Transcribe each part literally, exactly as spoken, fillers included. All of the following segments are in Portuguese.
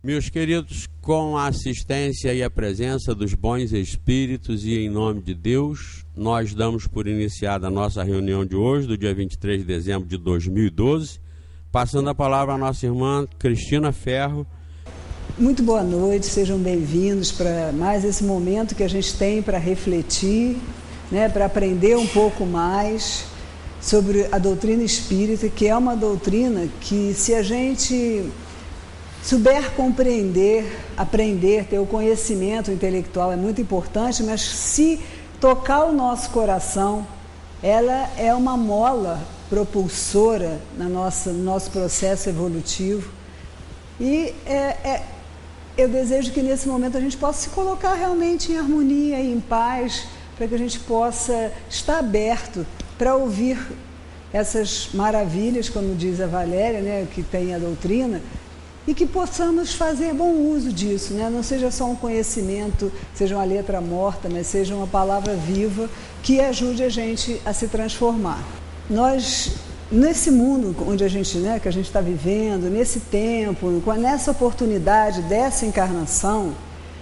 Meus queridos, com a assistência e a presença dos bons espíritos e em nome de Deus, nós damos por iniciada a nossa reunião de hoje, do dia vinte e três de dezembro de dois mil e doze, passando a palavra à nossa irmã Cristina Ferro. Muito boa noite, sejam bem-vindos para mais esse momento que a gente tem para refletir, né, para aprender um pouco mais sobre a doutrina espírita, que é uma doutrina que, se a gente souber compreender, aprender, ter o conhecimento intelectual é muito importante, mas se tocar o nosso coração, ela é uma mola propulsora na nossa, no nosso processo evolutivo. E é, é, eu desejo que nesse momento a gente possa se colocar realmente em harmonia e em paz, para que a gente possa estar aberto para ouvir essas maravilhas, como diz a Valéria, né, que tem a doutrina, e que possamos fazer bom uso disso, né? Não seja só um conhecimento, seja uma letra morta, mas seja uma palavra viva que ajude a gente a se transformar. Nós, nesse mundo onde a gente, né, que a gente está vivendo, nesse tempo, nessa oportunidade dessa encarnação,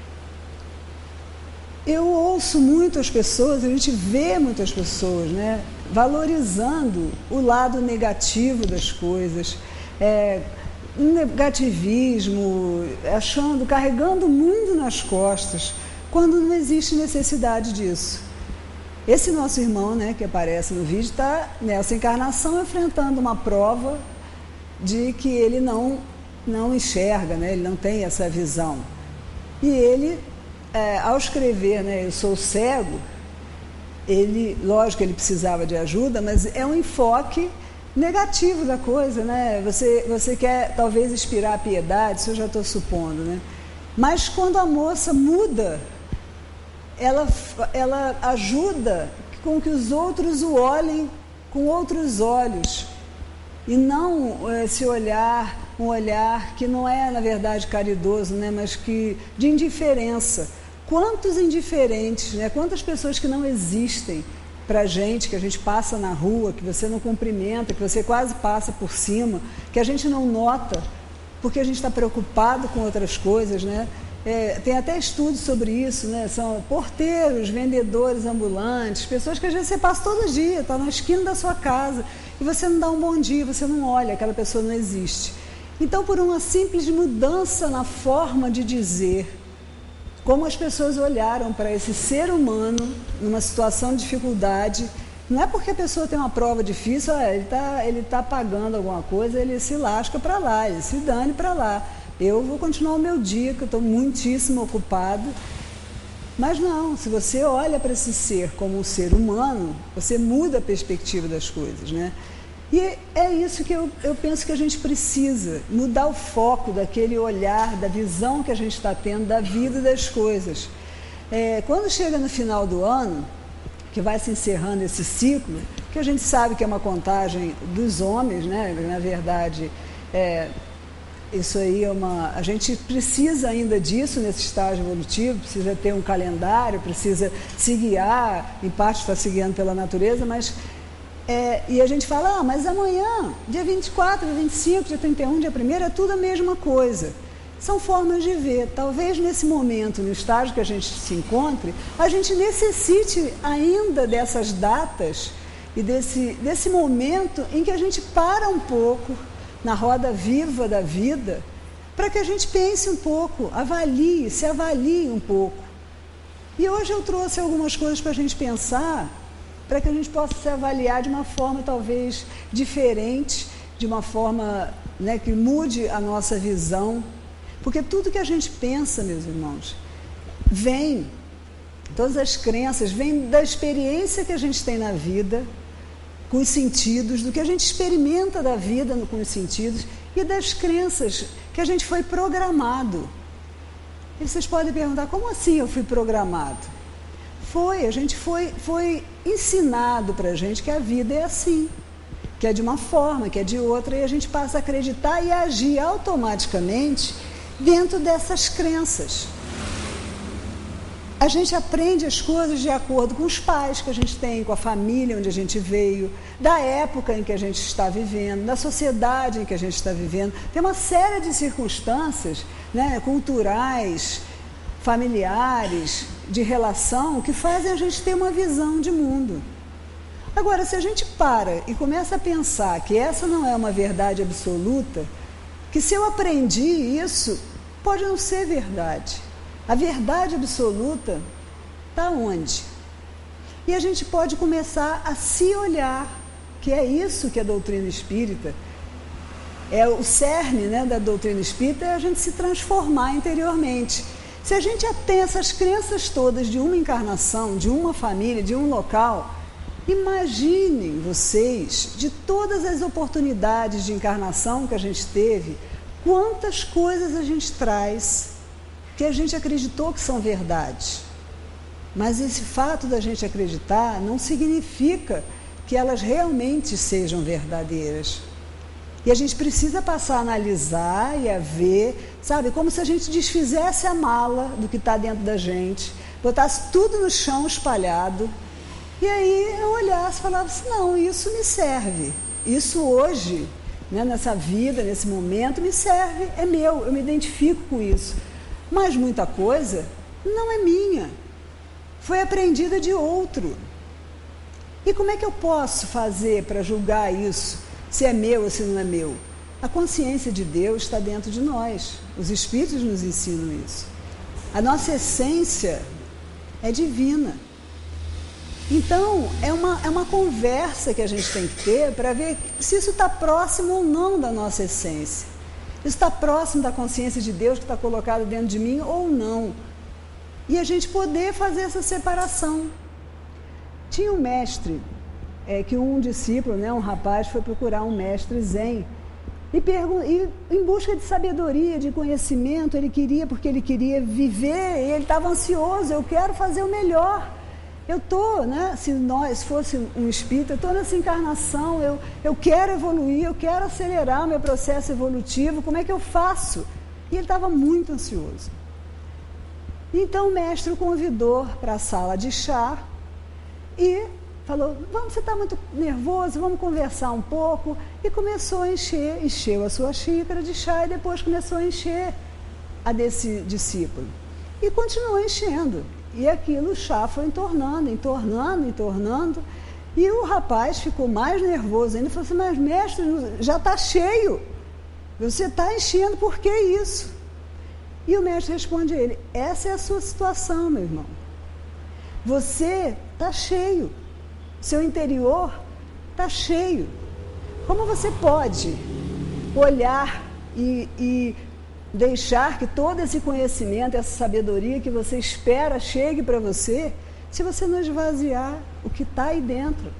eu ouço muitas pessoas, a gente vê muitas pessoas, né, valorizando o lado negativo das coisas, é, negativismo, achando, carregando o mundo nas costas, quando não existe necessidade disso. Esse nosso irmão, né, que aparece no vídeo, está nessa encarnação enfrentando uma prova de que ele não, não enxerga, né, ele não tem essa visão. E ele, é, ao escrever, né, eu sou cego, ele, lógico que ele precisava de ajuda, mas é um enfoque negativo da coisa, né? Você, você quer talvez inspirar a piedade, isso eu já estou supondo, né? Mas quando a moça muda, ela, ela ajuda com que os outros o olhem com outros olhos e não esse olhar, um olhar que não é na verdade caridoso, né? Mas que de indiferença. Quantos indiferentes, né? Quantas pessoas que não existem para a gente, que a gente passa na rua, que você não cumprimenta, que você quase passa por cima, que a gente não nota, porque a gente está preocupado com outras coisas, né? É, tem até estudos sobre isso, né? São porteiros, vendedores ambulantes, pessoas que às vezes você passa todo dia, está na esquina da sua casa, e você não dá um bom dia, você não olha, aquela pessoa não existe. Então, por uma simples mudança na forma de dizer, como as pessoas olharam para esse ser humano numa situação de dificuldade, não é porque a pessoa tem uma prova difícil, ah, ele está ele tá pagando alguma coisa, ele se lasca para lá, ele se dane para lá. Eu vou continuar o meu dia, que eu estou muitíssimo ocupado. Mas não, se você olha para esse ser como um ser humano, você muda a perspectiva das coisas, né? E é isso que eu, eu penso que a gente precisa, mudar o foco daquele olhar, da visão que a gente está tendo da vida e das coisas. É, quando chega no final do ano, que vai se encerrando esse ciclo, que a gente sabe que é uma contagem dos homens, né? Na verdade, é, isso aí é uma... A gente precisa ainda disso nesse estágio evolutivo, precisa ter um calendário, precisa se guiar, em parte está se guiando pela natureza, mas... É, e a gente fala, ah, mas amanhã, dia vinte e quatro, dia vinte e cinco, dia trinta e um, dia primeiro, é tudo a mesma coisa. São formas de ver. Talvez nesse momento, no estágio que a gente se encontre, a gente necessite ainda dessas datas e desse, desse momento em que a gente para um pouco na roda viva da vida, para que a gente pense um pouco, avalie, se avalie um pouco. E hoje eu trouxe algumas coisas para a gente pensar, para que a gente possa se avaliar de uma forma talvez diferente, de uma forma, né, que mude a nossa visão. Porque tudo que a gente pensa, meus irmãos, vem, todas as crenças, vêm da experiência que a gente tem na vida, com os sentidos, do que a gente experimenta da vida com os sentidos, e das crenças que a gente foi programado. E vocês podem perguntar, como assim eu fui programado? Foi, a gente foi, foi ensinado para a gente que a vida é assim, que é de uma forma, que é de outra, e a gente passa a acreditar e a agir automaticamente dentro dessas crenças. A gente aprende as coisas de acordo com os pais que a gente tem, com a família onde a gente veio, da época em que a gente está vivendo, da sociedade em que a gente está vivendo. Tem uma série de circunstâncias, né, culturais, familiares, de relação, que fazem a gente ter uma visão de mundo. Agora, se a gente para e começa a pensar que essa não é uma verdade absoluta, que se eu aprendi isso, pode não ser verdade. A verdade absoluta está onde? E a gente pode começar a se olhar, que é isso que a doutrina espírita, é o cerne, né, da doutrina espírita, é a gente se transformar interiormente. Se a gente tem essas crenças todas de uma encarnação, de uma família, de um local, imaginem vocês, de todas as oportunidades de encarnação que a gente teve, quantas coisas a gente traz que a gente acreditou que são verdade. Mas esse fato da gente acreditar não significa que elas realmente sejam verdadeiras. E a gente precisa passar a analisar e a ver, sabe, como se a gente desfizesse a mala do que está dentro da gente, botasse tudo no chão espalhado, e aí eu olhasse e falava assim, não, isso me serve. Isso hoje, né, nessa vida, nesse momento, me serve, é meu, eu me identifico com isso. Mas muita coisa não é minha, foi aprendida de outro. E como é que eu posso fazer para julgar isso, se é meu ou se não é meu? A consciência de Deus está dentro de nós, os Espíritos nos ensinam isso. A nossa essência é divina. Então, é uma, é uma conversa que a gente tem que ter para ver se isso está próximo ou não da nossa essência. Isso está próximo da consciência de Deus que está colocado dentro de mim ou não. E a gente poder fazer essa separação. Tinha um mestre, é, que um discípulo, né, um rapaz, foi procurar um mestre zen. E, pergun- e em busca de sabedoria, de conhecimento, ele queria, porque ele queria viver, ele estava ansioso, eu quero fazer o melhor. Eu estou, né, se nós fosse um espírito, eu estou nessa encarnação, eu, eu quero evoluir, eu quero acelerar o meu processo evolutivo, como é que eu faço? E ele estava muito ansioso. Então o mestre o convidou para a sala de chá e falou, vamos, você está muito nervoso, vamos conversar um pouco. E começou a encher, encheu a sua xícara de chá e depois começou a encher a desse discípulo. E continuou enchendo. E aquilo, o chá foi entornando, entornando, entornando. E o rapaz ficou mais nervoso ainda. Falou assim, mas mestre, já está cheio. Você está enchendo, por que isso? E o mestre responde a ele, essa é a sua situação, meu irmão. Você está cheio. Seu interior está cheio. Como você pode olhar e... e deixar que todo esse conhecimento, essa sabedoria que você espera chegue para você, se você não esvaziar o que está aí dentro?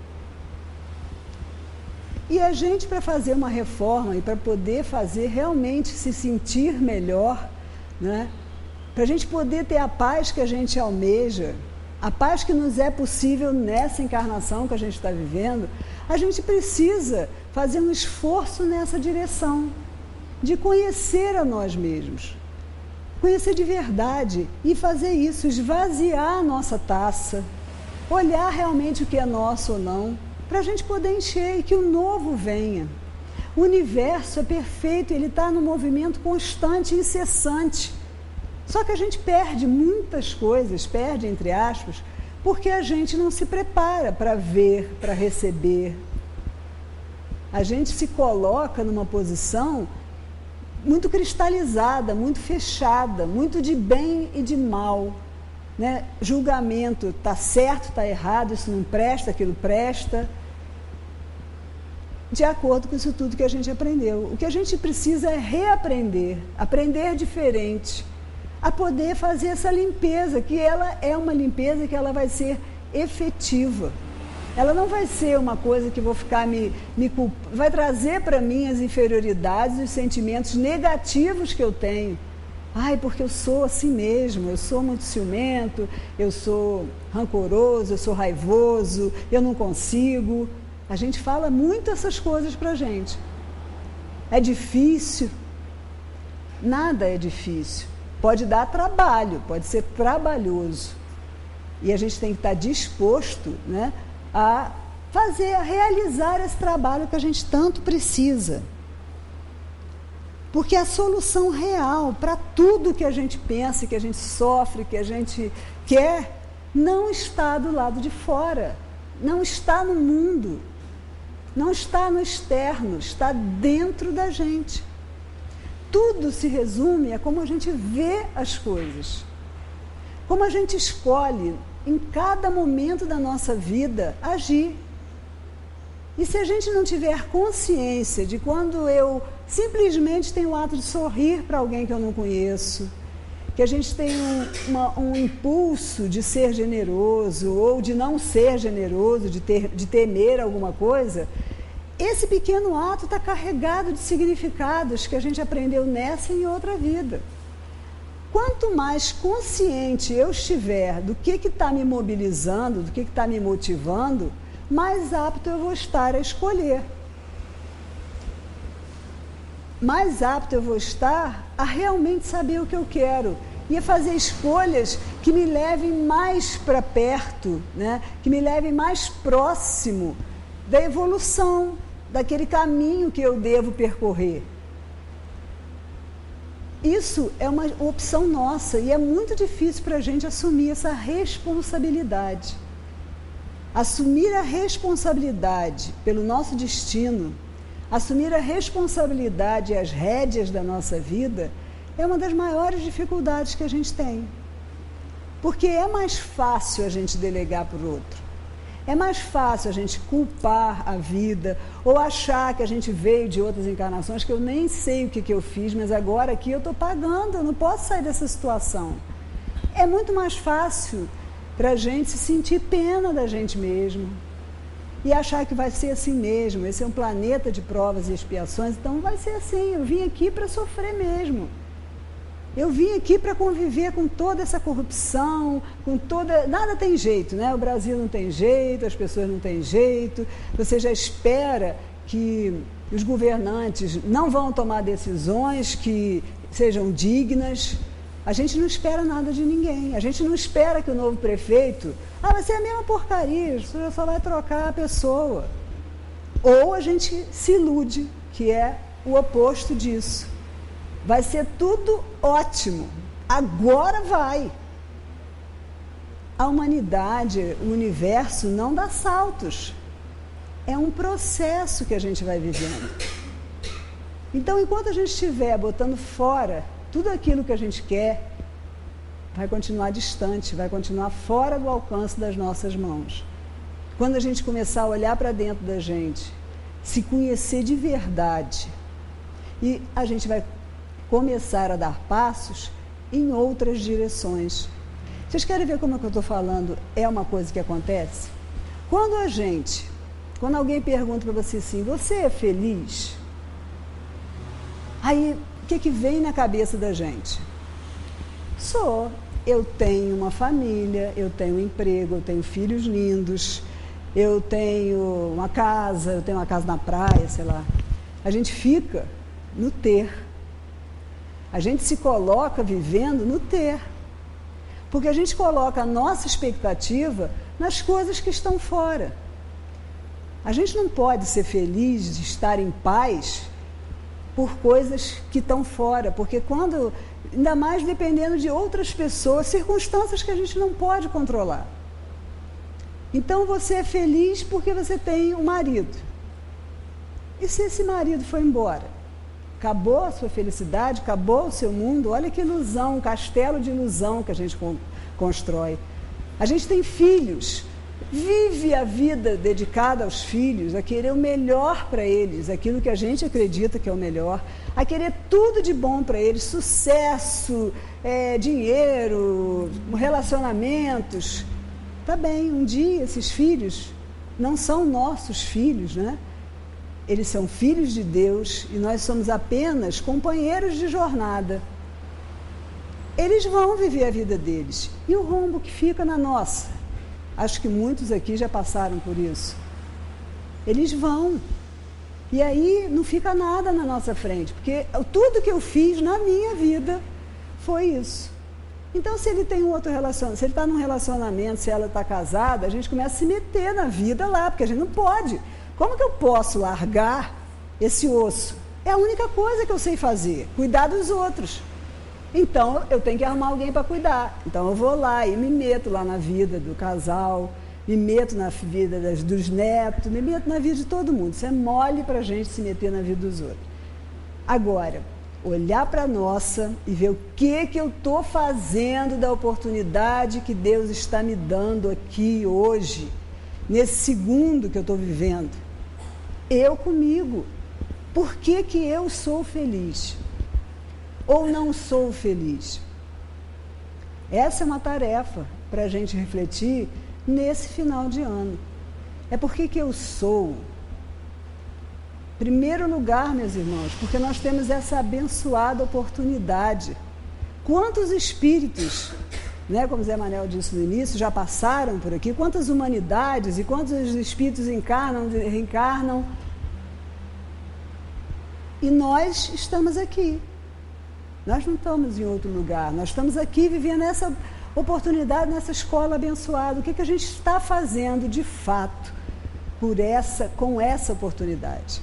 E a gente, para fazer uma reforma e para poder fazer realmente se sentir melhor, né, para a gente poder ter a paz que a gente almeja, a paz que nos é possível nessa encarnação que a gente está vivendo, a gente precisa fazer um esforço nessa direção, de conhecer a nós mesmos, conhecer de verdade e fazer isso, esvaziar a nossa taça, olhar realmente o que é nosso ou não, para a gente poder encher e que o novo venha. O universo é perfeito, ele está no movimento constante e incessante. Só que a gente perde muitas coisas, perde entre aspas, porque a gente não se prepara para ver, para receber. A gente se coloca numa posição muito cristalizada, muito fechada, muito de bem e de mal, né? Julgamento, está certo, está errado, isso não presta, aquilo presta, de acordo com isso tudo que a gente aprendeu. O que a gente precisa é reaprender, aprender diferente, a poder fazer essa limpeza, que ela é uma limpeza que ela vai ser efetiva. Ela não vai ser uma coisa que vou ficar me, me culpando, vai trazer para mim as inferioridades, os sentimentos negativos que eu tenho. Ai, porque eu sou assim mesmo, eu sou muito ciumento, eu sou rancoroso, eu sou raivoso, eu não consigo. A gente fala muito essas coisas para a gente. É difícil. Nada é difícil. Pode dar trabalho, pode ser trabalhoso. E a gente tem que estar disposto, né, a fazer, a realizar esse trabalho que a gente tanto precisa. Porque a solução real para tudo que a gente pensa, que a gente sofre, que a gente quer, não está do lado de fora, não está no mundo, não está no externo, está dentro da gente. Tudo se resume a como a gente vê as coisas, como a gente escolhe em cada momento da nossa vida agir. E se a gente não tiver consciência de quando eu simplesmente tenho o ato de sorrir para alguém que eu não conheço, que a gente tem um, uma, um impulso de ser generoso ou de não ser generoso, de, ter, de temer alguma coisa, esse pequeno ato está carregado de significados que a gente aprendeu nessa e em outra vida. Quanto mais consciente eu estiver do que está me mobilizando, do que está me motivando, mais apto eu vou estar a escolher. Mais apto eu vou estar a realmente saber o que eu quero e a fazer escolhas que me levem mais para perto, né? Que me levem mais próximo da evolução, daquele caminho que eu devo percorrer. Isso é uma opção nossa e é muito difícil para a gente assumir essa responsabilidade. Assumir a responsabilidade pelo nosso destino, assumir a responsabilidade e as rédeas da nossa vida é uma das maiores dificuldades que a gente tem. Porque é mais fácil a gente delegar para o outro. É mais fácil a gente culpar a vida ou achar que a gente veio de outras encarnações que eu nem sei o que, que eu fiz, mas agora aqui eu estou pagando, eu não posso sair dessa situação. É muito mais fácil para a gente se sentir pena da gente mesmo e achar que vai ser assim mesmo. Esse é um planeta de provas e expiações, então vai ser assim. Eu vim aqui para sofrer mesmo. Eu vim aqui para conviver com toda essa corrupção, com toda... Nada tem jeito, né? O Brasil não tem jeito, as pessoas não têm jeito. Você já espera que os governantes não vão tomar decisões que sejam dignas. A gente não espera nada de ninguém. A gente não espera que o novo prefeito... Ah, vai ser a mesma porcaria, você só vai trocar a pessoa. Ou a gente se ilude, que é o oposto disso. Vai ser tudo ótimo. Agora vai. A humanidade, o universo não dá saltos. É um processo que a gente vai vivendo. Então, enquanto a gente estiver botando fora tudo aquilo que a gente quer, vai continuar distante, vai continuar fora do alcance das nossas mãos. Quando a gente começar a olhar para dentro da gente, se conhecer de verdade, e a gente vai começar a dar passos em outras direções. Vocês querem ver como é que eu estou falando? É uma coisa que acontece? Quando a gente, quando alguém pergunta para você assim, você é feliz? Aí, o que, que vem na cabeça da gente? Sou. Eu tenho uma família, eu tenho um emprego, eu tenho filhos lindos, eu tenho uma casa, eu tenho uma casa na praia, sei lá. A gente fica no ter. A gente se coloca vivendo no ter. Porque a gente coloca a nossa expectativa nas coisas que estão fora. A gente não pode ser feliz de estar em paz por coisas que estão fora, porque quando, ainda mais dependendo de outras pessoas, circunstâncias que a gente não pode controlar. Então você é feliz porque você tem um marido. E se esse marido foi embora? Acabou a sua felicidade, acabou o seu mundo. Olha que ilusão, um castelo de ilusão que a gente constrói. A gente tem filhos, vive a vida dedicada aos filhos, a querer o melhor para eles, aquilo que a gente acredita que é o melhor, a querer tudo de bom para eles, sucesso, é, dinheiro, relacionamentos. Tá bem, um dia esses filhos não são nossos filhos, né? Eles são filhos de Deus e nós somos apenas companheiros de jornada. Eles vão viver a vida deles. E o rombo que fica na nossa? Acho que muitos aqui já passaram por isso. Eles vão. E aí não fica nada na nossa frente, porque tudo que eu fiz na minha vida foi isso. Então, se ele tem um outro relacionamento, se ele está num relacionamento, se ela está casada, a gente começa a se meter na vida lá, porque a gente não pode. Como que eu posso largar esse osso? É a única coisa que eu sei fazer, cuidar dos outros. Então, eu tenho que arrumar alguém para cuidar. Então, eu vou lá e me meto lá na vida do casal, me meto na vida das, dos netos, me meto na vida de todo mundo. Isso é mole para a gente se meter na vida dos outros. Agora, olhar para a nossa e ver o que, que eu estou fazendo da oportunidade que Deus está me dando aqui hoje, nesse segundo que eu estou vivendo. Eu comigo. Por que, que eu sou feliz? Ou não sou feliz? Essa é uma tarefa para a gente refletir nesse final de ano. É por que, que eu sou? Primeiro lugar, meus irmãos, porque nós temos essa abençoada oportunidade. Quantos espíritos, né, como Zé Manel disse no início, já passaram por aqui? Quantas humanidades e quantos espíritos encarnam, reencarnam? E nós estamos aqui. Nós não estamos em outro lugar. Nós estamos aqui vivendo essa oportunidade, nessa escola abençoada. O que, que a gente está fazendo, de fato, por essa, com essa oportunidade?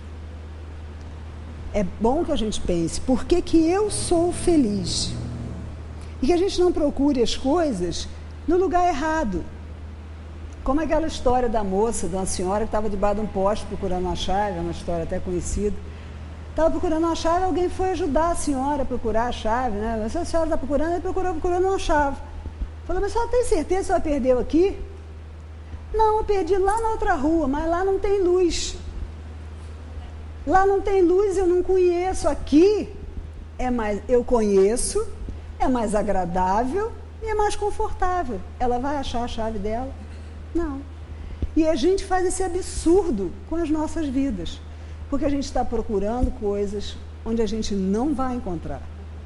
É bom que a gente pense, por que, que eu sou feliz? E que a gente não procure as coisas no lugar errado. Como aquela história da moça, de uma senhora que estava debaixo de um poste procurando uma chave, é uma história até conhecida. Estava procurando uma chave, alguém foi ajudar a senhora a procurar a chave, né? Mas se a senhora está procurando, ele procurou procurando uma chave. Falou, mas a senhora tem certeza que a senhora perdeu aqui? Não, eu perdi lá na outra rua, mas lá não tem luz. Lá não tem luz, eu não conheço. Aqui é mais, eu conheço, é mais agradável e é mais confortável. Ela vai achar a chave dela? Não. E a gente faz esse absurdo com as nossas vidas, porque a gente está procurando coisas onde a gente não vai encontrar.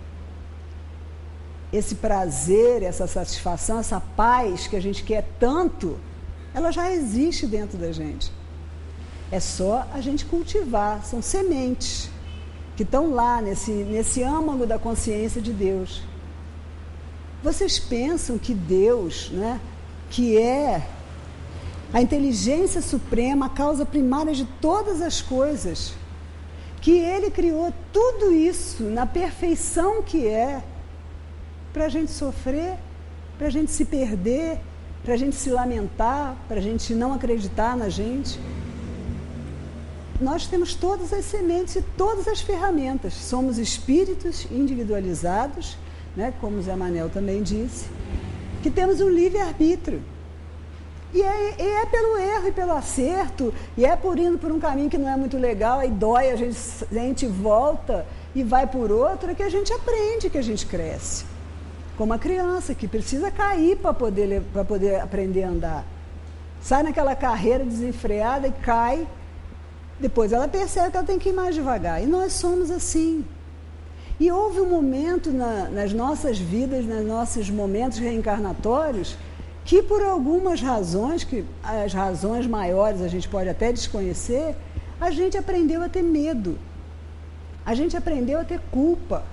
Esse prazer, essa satisfação, essa paz que a gente quer tanto, ela já existe dentro da gente. É só a gente cultivar, são sementes que estão lá nesse, nesse âmago da consciência de Deus. Vocês pensam que Deus, né, que é a inteligência suprema, a causa primária de todas as coisas, que Ele criou tudo isso na perfeição que é, para a gente sofrer, para a gente se perder, para a gente se lamentar, para a gente não acreditar na gente? Nós temos todas as sementes e todas as ferramentas. Somos espíritos individualizados, né, como Zé Manel também disse, que temos um livre-arbítrio. E é, e é pelo erro e pelo acerto, e é por indo por um caminho que não é muito legal, aí dói, a gente, a gente volta e vai por outro, que a gente aprende, que a gente cresce. Como a criança que precisa cair para poder, para poder aprender a andar. Sai naquela carreira desenfreada e cai, depois ela percebe que ela tem que ir mais devagar. E nós somos assim. E houve um momento na, nas nossas vidas, nos nossos momentos reencarnatórios, que por algumas razões, que as razões maiores a gente pode até desconhecer, a gente aprendeu a ter medo, a gente aprendeu a ter culpa,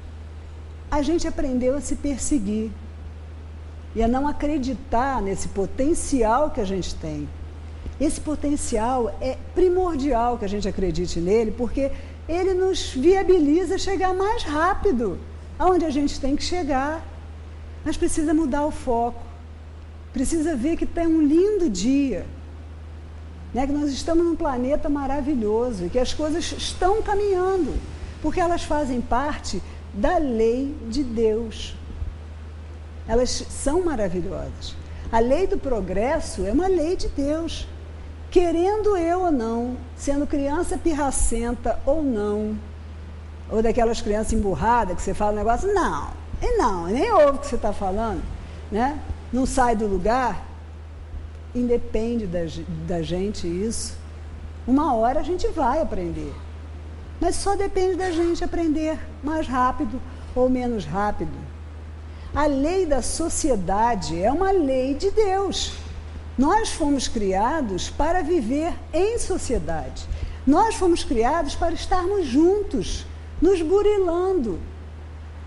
a gente aprendeu a se perseguir e a não acreditar nesse potencial que a gente tem. Esse potencial é primordial que a gente acredite nele, porque ele nos viabiliza chegar mais rápido aonde a gente tem que chegar. Mas precisa mudar o foco. Precisa ver que tem um lindo dia, né? Que nós estamos num planeta maravilhoso e que as coisas estão caminhando, porque elas fazem parte da lei de Deus. Elas são maravilhosas. A lei do progresso é uma lei de Deus. Querendo eu ou não, sendo criança pirracenta ou não, ou daquelas crianças emburradas que você fala um negócio, não, e não, nem ouve o que você está falando, né? Não sai do lugar, independe da, da gente isso. Uma hora a gente vai aprender, mas só depende da gente aprender mais rápido ou menos rápido. A lei da sociedade é uma lei de Deus. Nós fomos criados para viver em sociedade. Nós fomos criados para estarmos juntos, nos burilando.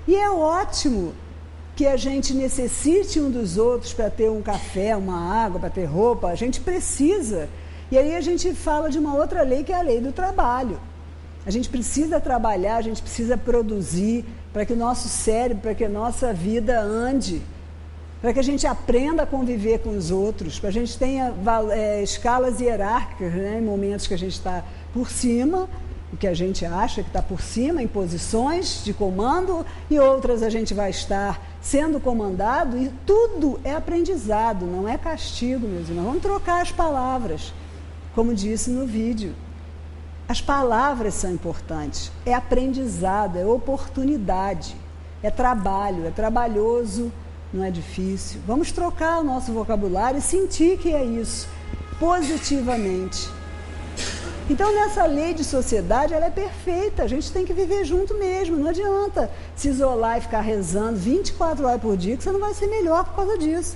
E é ótimo que a gente necessite um dos outros para ter um café, uma água, para ter roupa. A gente precisa. E aí a gente fala de uma outra lei, que é a lei do trabalho. A gente precisa trabalhar, a gente precisa produzir para que o nosso cérebro, para que a nossa vida ande, para que a gente aprenda a conviver com os outros, para que a gente tenha é, escalas hierárquicas, né, em momentos que a gente está por cima, o que a gente acha que está por cima, em posições de comando, e outras a gente vai estar sendo comandado, e tudo é aprendizado, não é castigo, meus irmãos. Vamos trocar as palavras, como disse no vídeo. As palavras são importantes, é aprendizado, é oportunidade, é trabalho, é trabalhoso, não é difícil. Vamos trocar o nosso vocabulário e sentir que é isso, positivamente. Então, nessa lei de sociedade, ela é perfeita, a gente tem que viver junto mesmo, não adianta se isolar e ficar rezando vinte e quatro horas por dia, que você não vai ser melhor por causa disso.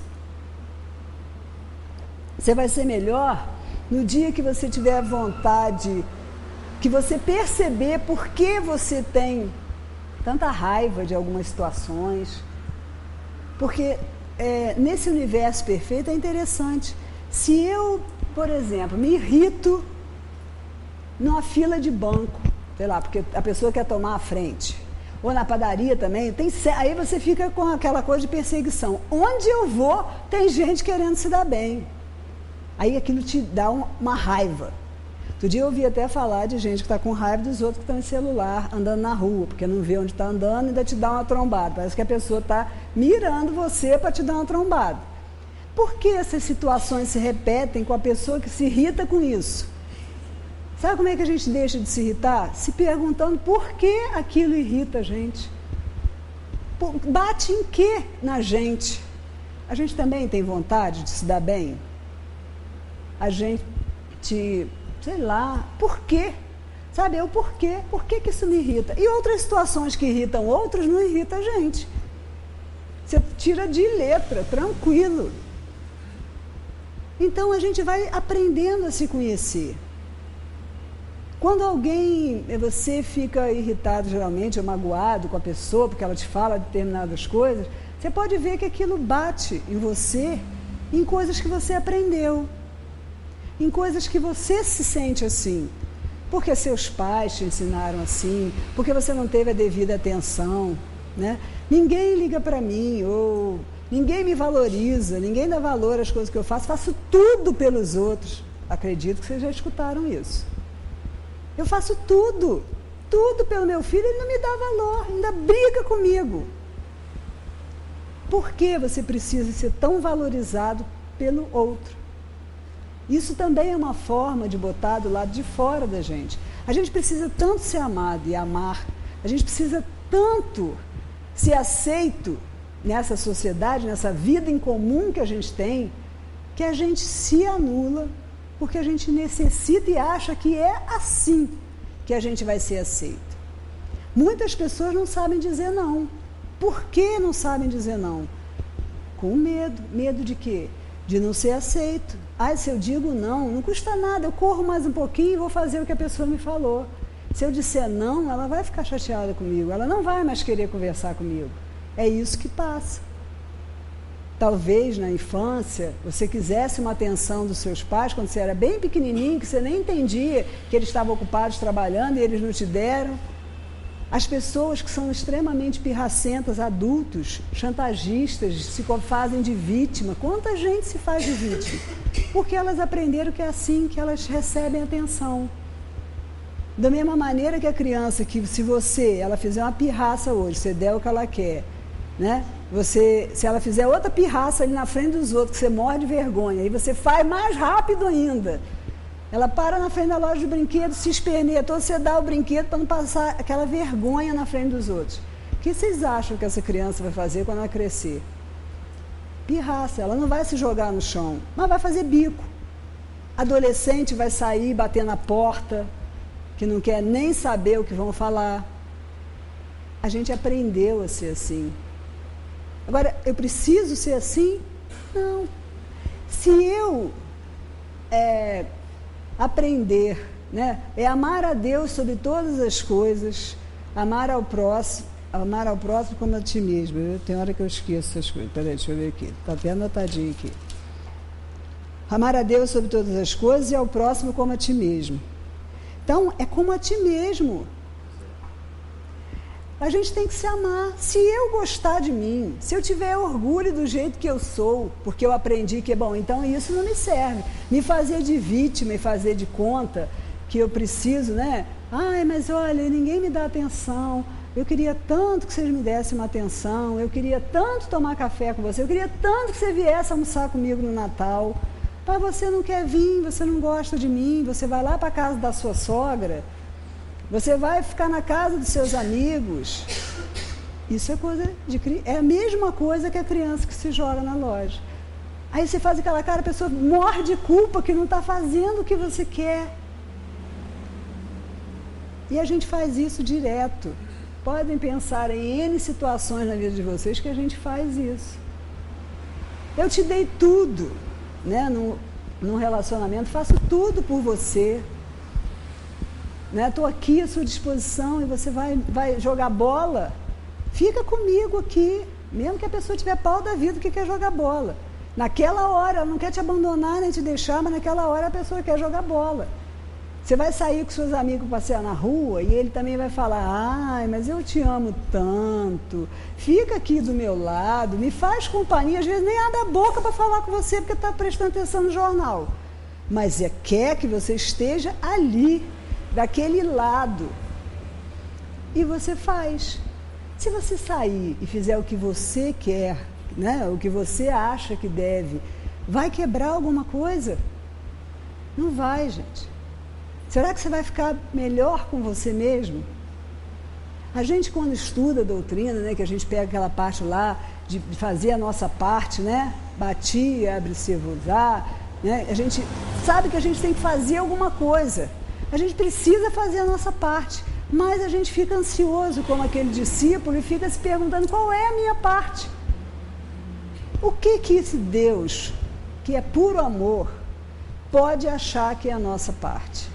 Você vai ser melhor no dia que você tiver vontade, que você perceber por que você tem tanta raiva de algumas situações. Porque é, nesse universo perfeito é interessante. Se eu, por exemplo, me irrito numa fila de banco, sei lá, porque a pessoa quer tomar a frente, ou na padaria também, tem, aí você fica com aquela coisa de perseguição. Onde eu vou, tem gente querendo se dar bem. Aí aquilo te dá um, uma raiva. Outro dia eu ouvi até falar de gente que está com raiva dos outros que estão em celular, andando na rua, porque não vê onde está andando e ainda te dá uma trombada. Parece que a pessoa está mirando você para te dar uma trombada. Por que essas situações se repetem com a pessoa que se irrita com isso? Sabe como é que a gente deixa de se irritar? Se perguntando por que aquilo irrita a gente. Bate em que na gente? A gente também tem vontade de se dar bem? A gente, sei lá, por quê? Sabe, é o porquê. Por que que isso me irrita? E outras situações que irritam outros não irritam a gente. Você tira de letra, tranquilo. Então a gente vai aprendendo a se conhecer. Quando alguém, você fica irritado geralmente, ou magoado com a pessoa, porque ela te fala determinadas coisas, você pode ver que aquilo bate em você, em coisas que você aprendeu, em coisas que você se sente assim, porque seus pais te ensinaram assim, porque você não teve a devida atenção, né? Ninguém liga para mim, ou ninguém me valoriza, ninguém dá valor às coisas que eu faço, faço tudo pelos outros. Acredito que vocês já escutaram isso. Eu faço tudo, tudo pelo meu filho, ele não me dá valor, ainda briga comigo. Por que você precisa ser tão valorizado pelo outro? Isso também é uma forma de botar do lado de fora da gente. A gente precisa tanto ser amado e amar, a gente precisa tanto ser aceito nessa sociedade, nessa vida em comum que a gente tem, que a gente se anula, porque a gente necessita e acha que é assim que a gente vai ser aceito. Muitas pessoas não sabem dizer não. Por que não sabem dizer não? Com medo. Medo de quê? De não ser aceito. Ah, se eu digo não, não custa nada, eu corro mais um pouquinho e vou fazer o que a pessoa me falou. Se eu disser não, ela vai ficar chateada comigo, ela não vai mais querer conversar comigo. É isso que passa. Talvez na infância você quisesse uma atenção dos seus pais quando você era bem pequenininho, que você nem entendia que eles estavam ocupados trabalhando e eles não te deram. As pessoas que são extremamente pirracentas, adultos, chantagistas, se fazem de vítima. Quanta gente se faz de vítima? Porque elas aprenderam que é assim que elas recebem atenção. Da mesma maneira que a criança, que se você, ela fizer uma pirraça hoje, você der o que ela quer, né? Você, se ela fizer outra pirraça ali na frente dos outros, que você morre de vergonha, aí você faz mais rápido ainda. Ela para na frente da loja de brinquedos, se esperneia todo, você dá o brinquedo para não passar aquela vergonha na frente dos outros. O que vocês acham que essa criança vai fazer quando ela crescer? Pirraça, ela não vai se jogar no chão, mas vai fazer bico. Adolescente vai sair, bater na porta, que não quer nem saber o que vão falar. A gente aprendeu a ser assim. Agora, eu preciso ser assim? Não. Se eu é, aprender, né, é amar a Deus sobre todas as coisas, amar ao próximo, amar ao próximo como a ti mesmo. Eu, tem hora que eu esqueço essas coisas. Peraí, deixa eu ver aqui. Está até anotadinho aqui. Amar a Deus sobre todas as coisas e ao próximo como a ti mesmo. Então, é como a ti mesmo. A gente tem que se amar. Se eu gostar de mim, se eu tiver orgulho do jeito que eu sou, porque eu aprendi que, bom, então isso não me serve. Me fazer de vítima e fazer de conta que eu preciso, né? Ai, mas olha, ninguém me dá atenção. Eu queria tanto que vocês me dessem uma atenção. Eu queria tanto tomar café com você. Eu queria tanto que você viesse almoçar comigo no Natal. Mas você não quer vir, você não gosta de mim. Você vai lá para a casa da sua sogra. Você vai ficar na casa dos seus amigos. Isso é coisa de é a mesma coisa que a criança que se joga na loja. Aí você faz aquela cara, a pessoa morre de culpa que não está fazendo o que você quer. E a gente faz isso direto. Podem pensar em N situações na vida de vocês que a gente faz isso. Eu te dei tudo, né? Num, num relacionamento, faço tudo por você. Estou né? aqui à sua disposição e você vai, vai jogar bola, fica comigo aqui, mesmo que a pessoa tiver pau da vida que quer jogar bola. Naquela hora, ela não quer te abandonar nem te deixar, mas naquela hora a pessoa quer jogar bola. Você vai sair com seus amigos passear na rua e ele também vai falar, ai, mas eu te amo tanto, fica aqui do meu lado, me faz companhia, às vezes nem abre a boca para falar com você porque está prestando atenção no jornal. Mas é, quer que você esteja ali, daquele lado, e você faz. Se você sair e fizer o que você quer, né, o que você acha que deve, vai quebrar alguma coisa? Não vai, gente. Será que você vai ficar melhor com você mesmo? A gente, quando estuda a doutrina, né, que a gente pega aquela parte lá de fazer a nossa parte, né, bati, abre-se, vos-á, né, a gente sabe que a gente tem que fazer alguma coisa. A gente precisa fazer a nossa parte, mas a gente fica ansioso como aquele discípulo e fica se perguntando qual é a minha parte. O que que esse Deus, que é puro amor, pode achar que é a nossa parte?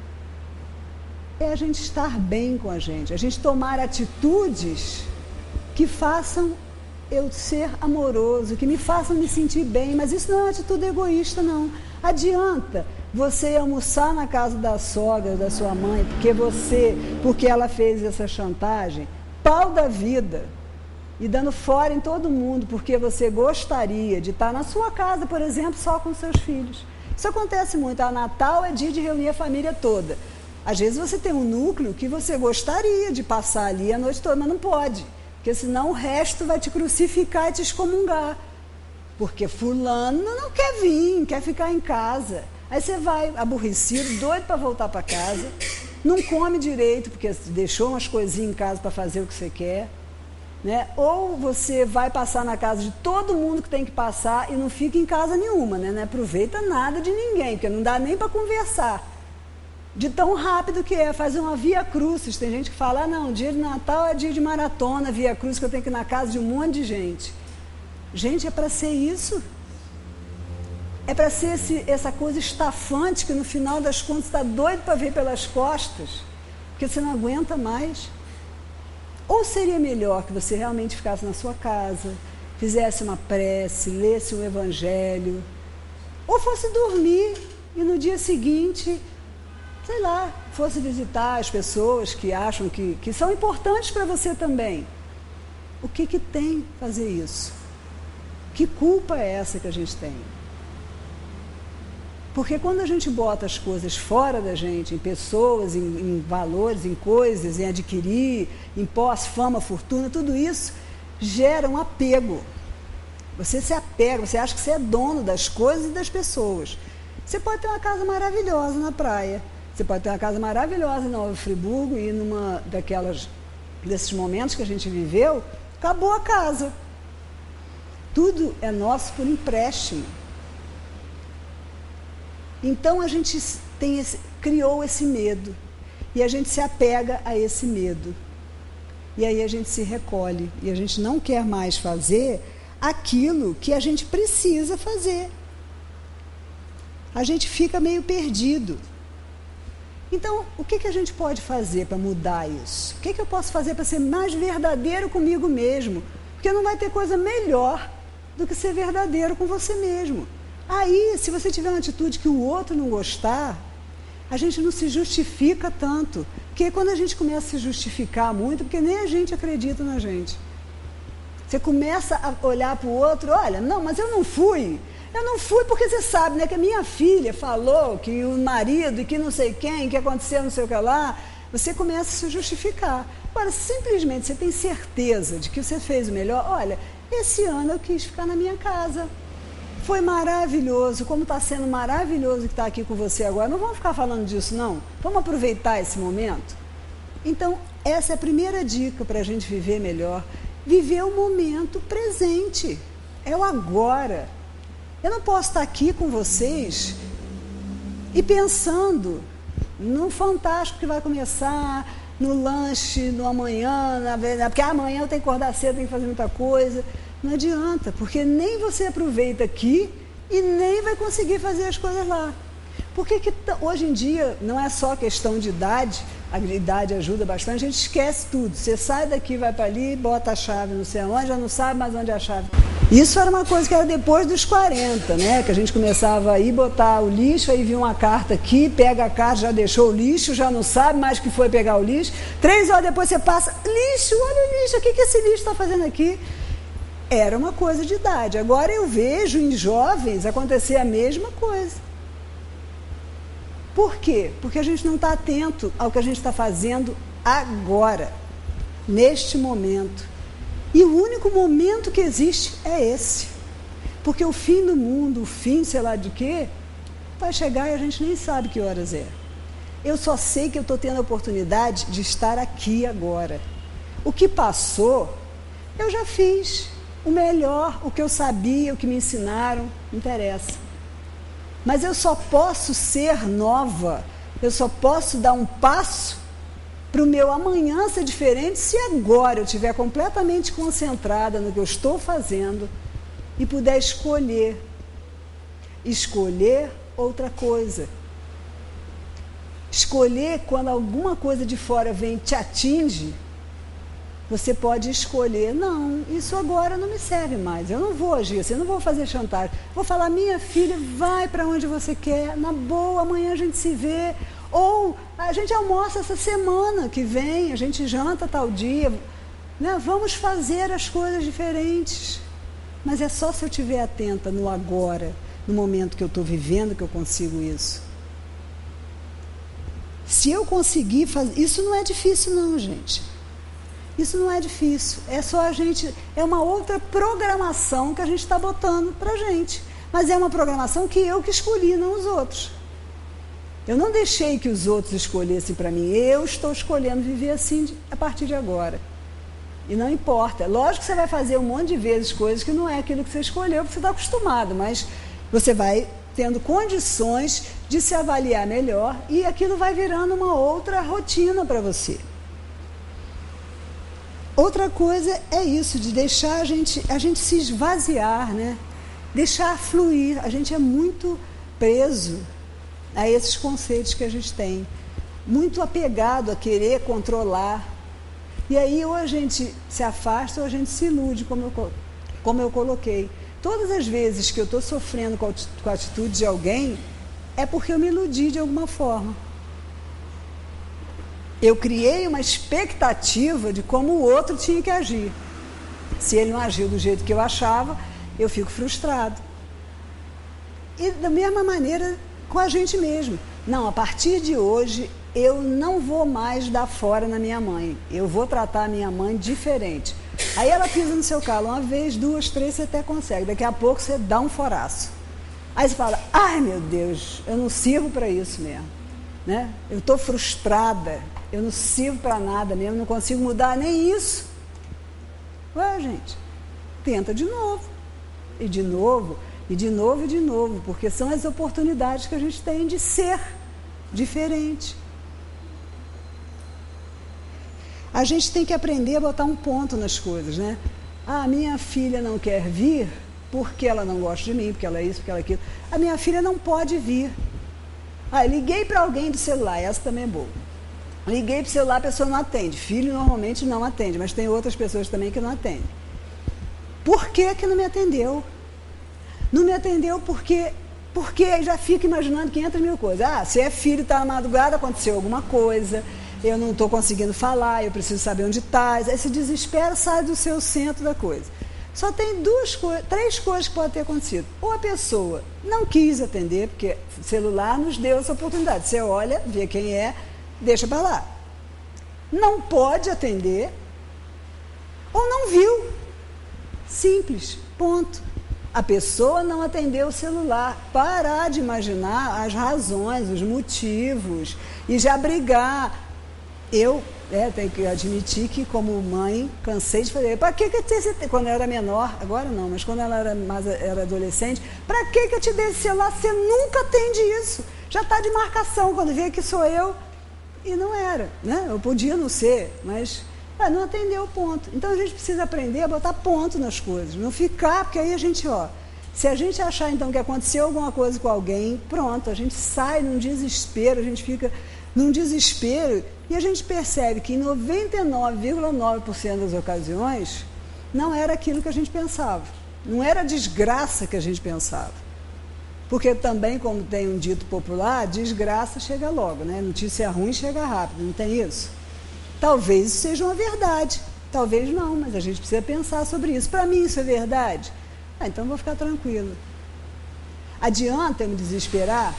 É a gente estar bem com a gente, a gente tomar atitudes que façam eu ser amoroso, que me façam me sentir bem, mas isso não é uma atitude egoísta, não. Adianta você ir almoçar na casa da sogra, da sua mãe, porque você, porque ela fez essa chantagem, pau da vida, e dando fora em todo mundo, porque você gostaria de estar na sua casa, por exemplo, só com seus filhos. Isso acontece muito. A Natal é dia de reunir a família toda. Às vezes você tem um núcleo que você gostaria de passar ali a noite toda, mas não pode, porque senão o resto vai te crucificar e te excomungar. Porque fulano não quer vir, quer ficar em casa. Aí você vai aborrecido, doido para voltar para casa, não come direito, porque deixou umas coisinhas em casa para fazer o que você quer, né? Ou você vai passar na casa de todo mundo que tem que passar e não fica em casa nenhuma, né? Não aproveita nada de ninguém, porque não dá nem para conversar. De tão rápido que é, faz uma via crucis. Tem gente que fala, ah, não, dia de Natal é dia de maratona, via crucis, que eu tenho que ir na casa de um monte de gente. Gente, é para ser isso. É para ser esse, essa coisa estafante que no final das contas está doido para ver pelas costas, porque você não aguenta mais. Ou seria melhor que você realmente ficasse na sua casa, fizesse uma prece, lesse um evangelho, ou fosse dormir e no dia seguinte, sei lá, fosse visitar as pessoas que acham que, que são importantes para você também. O que que tem fazer isso? Que culpa é essa que a gente tem? Porque quando a gente bota as coisas fora da gente, em pessoas, em, em valores, em coisas, em adquirir, em posse, fama, fortuna, tudo isso gera um apego. Você se apega, você acha que você é dono das coisas e das pessoas. Você pode ter uma casa maravilhosa na praia, você pode ter uma casa maravilhosa em Nova Friburgo e numa daquelas, desses momentos que a gente viveu, acabou a casa. Tudo é nosso por empréstimo. Então a gente tem esse, criou esse medo e a gente se apega a esse medo. E aí a gente se recolhe e a gente não quer mais fazer aquilo que a gente precisa fazer. A gente fica meio perdido. Então, o que, que a gente pode fazer para mudar isso? O que, que eu posso fazer para ser mais verdadeiro comigo mesmo? Porque não vai ter coisa melhor do que ser verdadeiro com você mesmo. Aí, se você tiver uma atitude que o outro não gostar, a gente não se justifica tanto. Porque quando a gente começa a se justificar muito, porque nem a gente acredita na gente. Você começa a olhar para o outro, olha, não, mas eu não fui. Eu não fui porque você sabe, né, que a minha filha falou que o marido e que não sei quem, que aconteceu não sei o que lá. Você começa a se justificar. Agora, simplesmente você tem certeza de que você fez o melhor. Olha, esse ano eu quis ficar na minha casa. Foi maravilhoso, como está sendo maravilhoso que está aqui com você agora. Não vamos ficar falando disso, não. Vamos aproveitar esse momento? Então, essa é a primeira dica para a gente viver melhor. Viver o momento presente. É o agora. Eu não posso estar aqui com vocês e pensando no fantástico que vai começar, no lanche, no amanhã, na... porque amanhã eu tenho que acordar cedo, tenho que fazer muita coisa. Não adianta, porque nem você aproveita aqui e nem vai conseguir fazer as coisas lá. Porque que, hoje em dia não é só questão de idade, a idade ajuda bastante, a gente esquece tudo. Você sai daqui, vai para ali, bota a chave não sei onde, já não sabe mais onde é a chave. Isso era uma coisa que era depois dos quarenta, né? Que a gente começava a ir botar o lixo, aí vinha uma carta aqui, pega a carta, já deixou o lixo, já não sabe mais que foi pegar o lixo. Três horas depois você passa, lixo, olha o lixo, o que, que esse lixo está fazendo aqui? Era uma coisa de idade. Agora eu vejo em jovens acontecer a mesma coisa. Por quê? Porque a gente não está atento ao que a gente está fazendo agora, neste momento. E o único momento que existe é esse. Porque o fim do mundo, o fim, sei lá de quê, vai chegar e a gente nem sabe que horas é. Eu só sei que eu estou tendo a oportunidade de estar aqui agora. O que passou, eu já fiz. O melhor, o que eu sabia, o que me ensinaram, não interessa. Mas eu só posso ser nova, eu só posso dar um passo para o meu amanhã ser diferente se agora eu estiver completamente concentrada no que eu estou fazendo e puder escolher. Escolher outra coisa. Escolher quando alguma coisa de fora vem e te atinge, você pode escolher, não, isso agora não me serve mais, eu não vou agir assim, eu não vou fazer chantagem. Vou falar, minha filha, vai para onde você quer, na boa, amanhã a gente se vê. Ou a gente almoça essa semana que vem, a gente janta tal dia, né? Vamos fazer as coisas diferentes. Mas é só se eu estiver atenta no agora, no momento que eu estou vivendo, que eu consigo isso. Se eu conseguir fazer... Isso não é difícil não, gente. Isso não é difícil. É só a gente... É uma outra programação que a gente está botando para a gente. Mas é uma programação que eu que escolhi, não os outros. Eu não deixei que os outros escolhessem para mim. Eu estou escolhendo viver assim a partir de agora. E não importa. Lógico que você vai fazer um monte de vezes coisas que não é aquilo que você escolheu, porque você está acostumado, mas você vai tendo condições de se avaliar melhor e aquilo vai virando uma outra rotina para você. Outra coisa é isso, de deixar a gente, a gente se esvaziar, né? Deixar fluir. A gente é muito preso a esses conceitos que a gente tem, muito apegado a querer controlar. E aí ou a gente se afasta ou a gente se ilude, como eu, como eu coloquei. Todas as vezes que eu estou sofrendo com a atitude de alguém, é porque eu me iludi de alguma forma. Eu criei uma expectativa de como o outro tinha que agir. Se ele não agiu do jeito que eu achava, eu fico frustrado. E da mesma maneira com a gente mesmo. Não, a partir de hoje eu não vou mais dar fora na minha mãe. Eu vou tratar a minha mãe diferente. Aí ela pisa no seu calo uma vez, duas, três, você até consegue. Daqui a pouco você dá um foraço. Aí você fala, ai meu Deus, eu não sirvo para isso mesmo. Né? Eu estou frustrada, eu não sirvo para nada mesmo, não consigo mudar nem isso. Ué, gente, tenta de novo. E de novo, e de novo, e de novo, porque são as oportunidades que a gente tem de ser diferente. A gente tem que aprender a botar um ponto nas coisas, né? Ah, minha filha não quer vir porque ela não gosta de mim, porque ela é isso, porque ela é aquilo. A minha filha não pode vir. Ah, liguei para alguém do celular, essa também é boa. Liguei para o celular, a pessoa não atende. Filho normalmente não atende, mas tem outras pessoas também que não atendem. Por que que não me atendeu? Não me atendeu porque, porque aí já fica imaginando quinhentas mil coisas. Ah, se é filho, está na madrugada, aconteceu alguma coisa, eu não estou conseguindo falar, eu preciso saber onde está. Esse desespero sai do seu centro da coisa. Só tem duas coisas, três coisas que podem ter acontecido. Ou a pessoa não quis atender, porque o celular nos deu essa oportunidade. Você olha, vê quem é, deixa para lá. Não pode atender, ou não viu. Simples, ponto. A pessoa não atendeu o celular. Parar de imaginar as razões, os motivos, e já brigar. Eu é, tenho que admitir que, como mãe, cansei de fazer. Para que que eu te... Quando eu era menor, agora não, mas quando ela era, mais, era adolescente, para que que eu te dei esse celular? Você nunca atende isso. Já está de marcação, quando vê que sou eu. E não era, né? Eu podia não ser, mas é, não atendeu o ponto. Então a gente precisa aprender a botar ponto nas coisas, não ficar, porque aí a gente, ó, se a gente achar então que aconteceu alguma coisa com alguém, pronto, a gente sai num desespero, a gente fica num desespero e a gente percebe que em noventa e nove vírgula nove por cento das ocasiões não era aquilo que a gente pensava, não era a desgraça que a gente pensava. Porque também, como tem um dito popular, desgraça chega logo, né? Notícia ruim chega rápido, não tem isso? Talvez isso seja uma verdade, talvez não, mas a gente precisa pensar sobre isso. Para mim isso é verdade? Ah, então eu vou ficar tranquilo. Adianta eu me desesperar?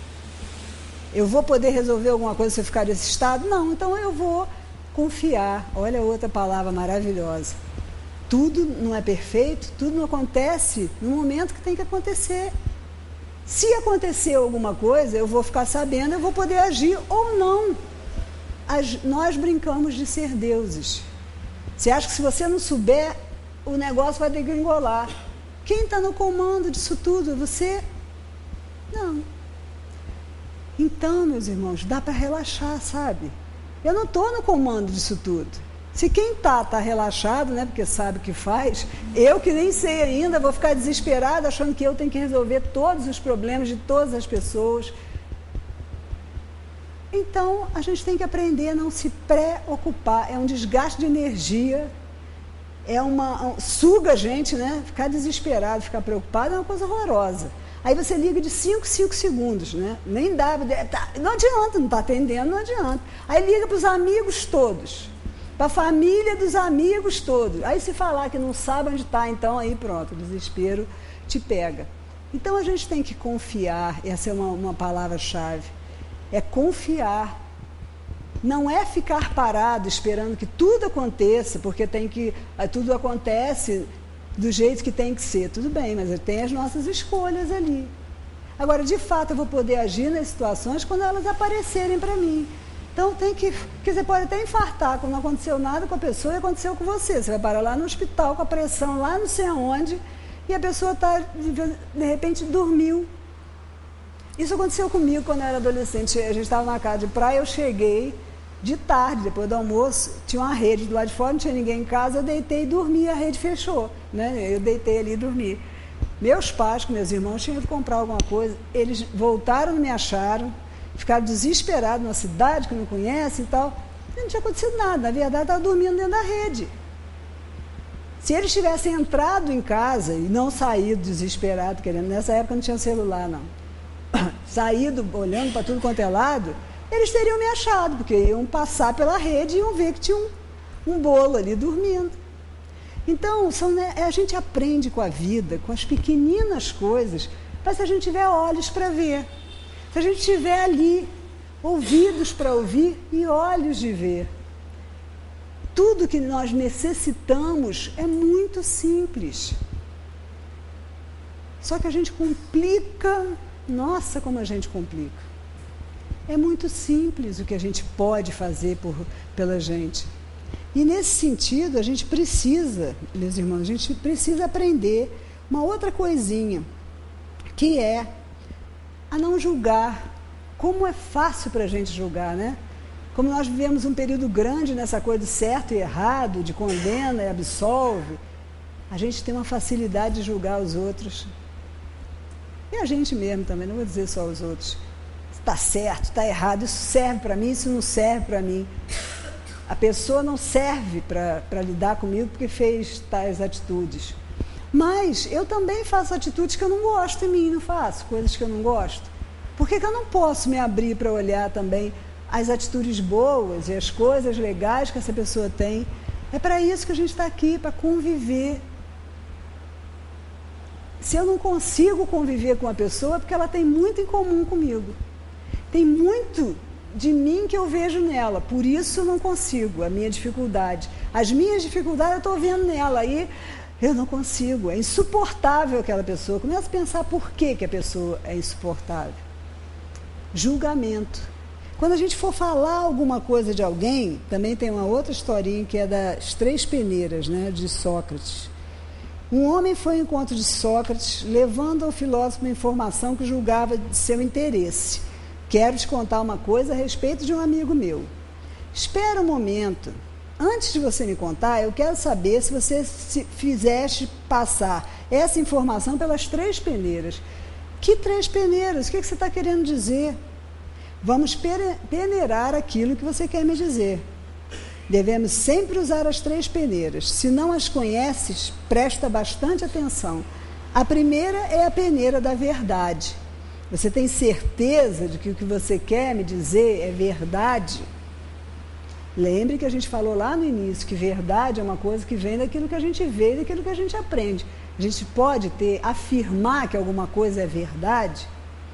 Eu vou poder resolver alguma coisa se eu ficar desse estado? Não, então eu vou confiar. Olha outra palavra maravilhosa. Tudo não é perfeito, tudo não acontece no momento que tem que acontecer. Se acontecer alguma coisa, eu vou ficar sabendo, eu vou poder agir ou não. As, nós brincamos de ser deuses. Você acha que se você não souber, o negócio vai degringolar. Quem está no comando disso tudo? É você? Não. Então, meus irmãos, dá para relaxar, sabe? Eu não estou no comando disso tudo. Se quem está, está relaxado, né, porque sabe o que faz, eu que nem sei ainda, vou ficar desesperada achando que eu tenho que resolver todos os problemas de todas as pessoas. Então, a gente tem que aprender a não se preocupar. É um desgaste de energia, é uma, um, suga a gente, né? Ficar desesperado, ficar preocupado é uma coisa horrorosa. Aí você liga de cinco, cinco segundos, né? Nem dá, tá, não adianta, não está atendendo, não adianta. Aí liga para os amigos todos, para a família dos amigos todos. Aí se falar que não sabe onde está, então aí pronto, o desespero te pega. Então a gente tem que confiar, essa é uma, uma palavra-chave, é confiar. Não é ficar parado esperando que tudo aconteça, porque tem que, tudo acontece do jeito que tem que ser. Tudo bem, mas tem as nossas escolhas ali. Agora, de fato, eu vou poder agir nas situações quando elas aparecerem para mim. Então tem que, porque você pode até infartar, quando não aconteceu nada com a pessoa e aconteceu com você. Você vai parar lá no hospital com a pressão lá não sei aonde e a pessoa tá, de repente dormiu. Isso aconteceu comigo quando eu era adolescente. A gente estava na casa de praia, eu cheguei de tarde, depois do almoço, tinha uma rede do lado de fora, não tinha ninguém em casa, eu deitei e dormi, a rede fechou, né? Eu deitei ali e dormi. Meus pais, com meus irmãos, tinham ido comprar alguma coisa, eles voltaram, não me acharam, ficaram desesperados na cidade que não conhecem e tal. Não tinha acontecido nada, na verdade estava dormindo dentro da rede. Se eles tivessem entrado em casa e não saído desesperado, querendo, nessa época não tinha celular não, saído olhando para tudo quanto é lado, eles teriam me achado, porque iam passar pela rede e iam ver que tinha um, um bolo ali dormindo. Então, são, né, a gente aprende com a vida, com as pequeninas coisas, mas se a gente tiver olhos para ver, se a gente tiver ali ouvidos para ouvir e olhos de ver. Tudo que nós necessitamos é muito simples. Só que a gente complica, nossa, como a gente complica. É muito simples o que a gente pode fazer por, pela gente. E nesse sentido, a gente precisa, meus irmãos, a gente precisa aprender uma outra coisinha, que é a não julgar. Como é fácil para a gente julgar, né? Como nós vivemos um período grande nessa coisa de certo e errado, de condena e absolve, a gente tem uma facilidade de julgar os outros. E a gente mesmo também, não vou dizer só os outros. está certo, está errado, isso serve para mim, isso não serve para mim. A pessoa não serve para lidar comigo porque fez tais atitudes. Mas eu também faço atitudes que eu não gosto em mim, não faço coisas que eu não gosto. Por que que eu não posso me abrir para olhar também as atitudes boas e as coisas legais que essa pessoa tem? É para isso que a gente está aqui, para conviver. Se eu não consigo conviver com uma pessoa, é porque ela tem muito em comum comigo. Tem muito de mim que eu vejo nela, por isso eu não consigo, a minha dificuldade. As minhas dificuldades eu estou vendo nela, aí eu não consigo, é insuportável aquela pessoa. Começo a pensar por que que a pessoa é insuportável. Julgamento. Quando a gente for falar alguma coisa de alguém, também tem uma outra historinha que é das três peneiras, né, de Sócrates. Um homem foi ao encontro de Sócrates, levando ao filósofo uma informação que julgava de seu interesse. Quero te contar uma coisa a respeito de um amigo meu. Espera um momento. Antes de você me contar, eu quero saber se você se fizeste passar essa informação pelas três peneiras. Que três peneiras? O que você está querendo dizer? Vamos peneirar aquilo que você quer me dizer. Devemos sempre usar as três peneiras. Se não as conheces, presta bastante atenção. A primeira é a peneira da verdade. Você tem certeza de que o que você quer me dizer é verdade? Lembre que a gente falou lá no início que verdade é uma coisa que vem daquilo que a gente vê e daquilo que a gente aprende. A gente pode ter, afirmar que alguma coisa é verdade?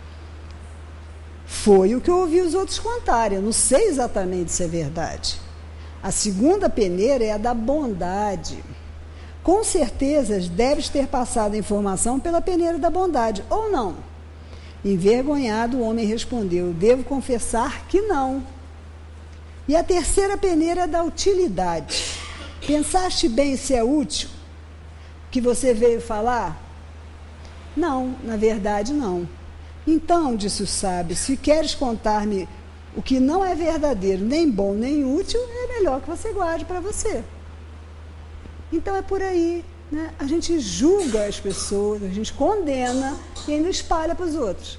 Foi o que eu ouvi os outros contarem, eu não sei exatamente se é verdade. A segunda peneira é a da bondade. Com certeza deves ter passado a informação pela peneira da bondade, ou não? Envergonhado, o homem respondeu, devo confessar que não. E a terceira peneira é da utilidade. Pensaste bem se é útil que você veio falar? Não, na verdade não. Então, disse o sábio, se queres contar-me o que não é verdadeiro, nem bom, nem útil, é melhor que você guarde para você. Então é por aí, né? A gente julga as pessoas, a gente condena e ainda espalha para os outros.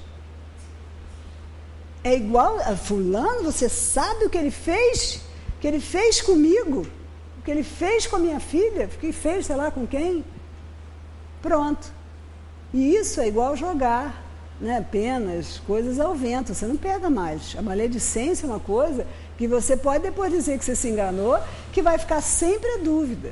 É igual a fulano, você sabe o que ele fez? O que ele fez comigo? O que ele fez com a minha filha? O que ele fez, sei lá, com quem? Pronto. E isso é igual jogar, né, penas, coisas ao vento, você não pega mais. A maledicência é uma coisa que você pode depois dizer que você se enganou, que vai ficar sempre a dúvida.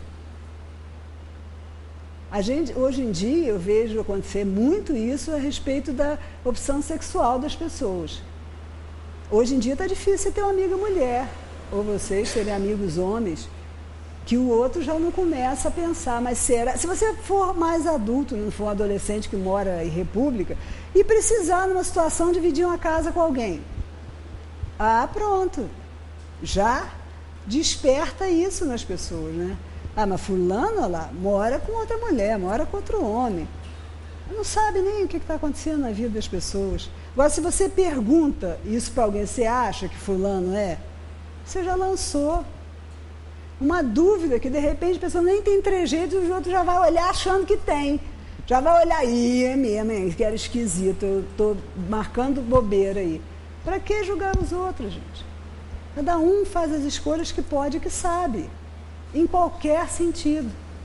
A gente, hoje em dia, eu vejo acontecer muito isso a respeito da opção sexual das pessoas. Hoje em dia está difícil ter uma amiga mulher, ou vocês terem amigos homens, que o outro já não começa a pensar, mas será? Se você for mais adulto, não for um adolescente que mora em república, e precisar, numa situação, dividir uma casa com alguém, ah, pronto, já desperta isso nas pessoas, né? Ah, mas fulano, olha lá, mora com outra mulher, mora com outro homem. Não sabe nem o que está acontecendo na vida das pessoas. Agora, se você pergunta isso para alguém, você acha que fulano é? Você já lançou uma dúvida que, de repente, a pessoa nem tem trejeito e o outro já vai olhar achando que tem. Já vai olhar, ih, é mesmo, hein, que era esquisito, eu estou marcando bobeira aí. Para que julgar os outros, gente? Cada um faz as escolhas que pode e que sabe, em qualquer sentido.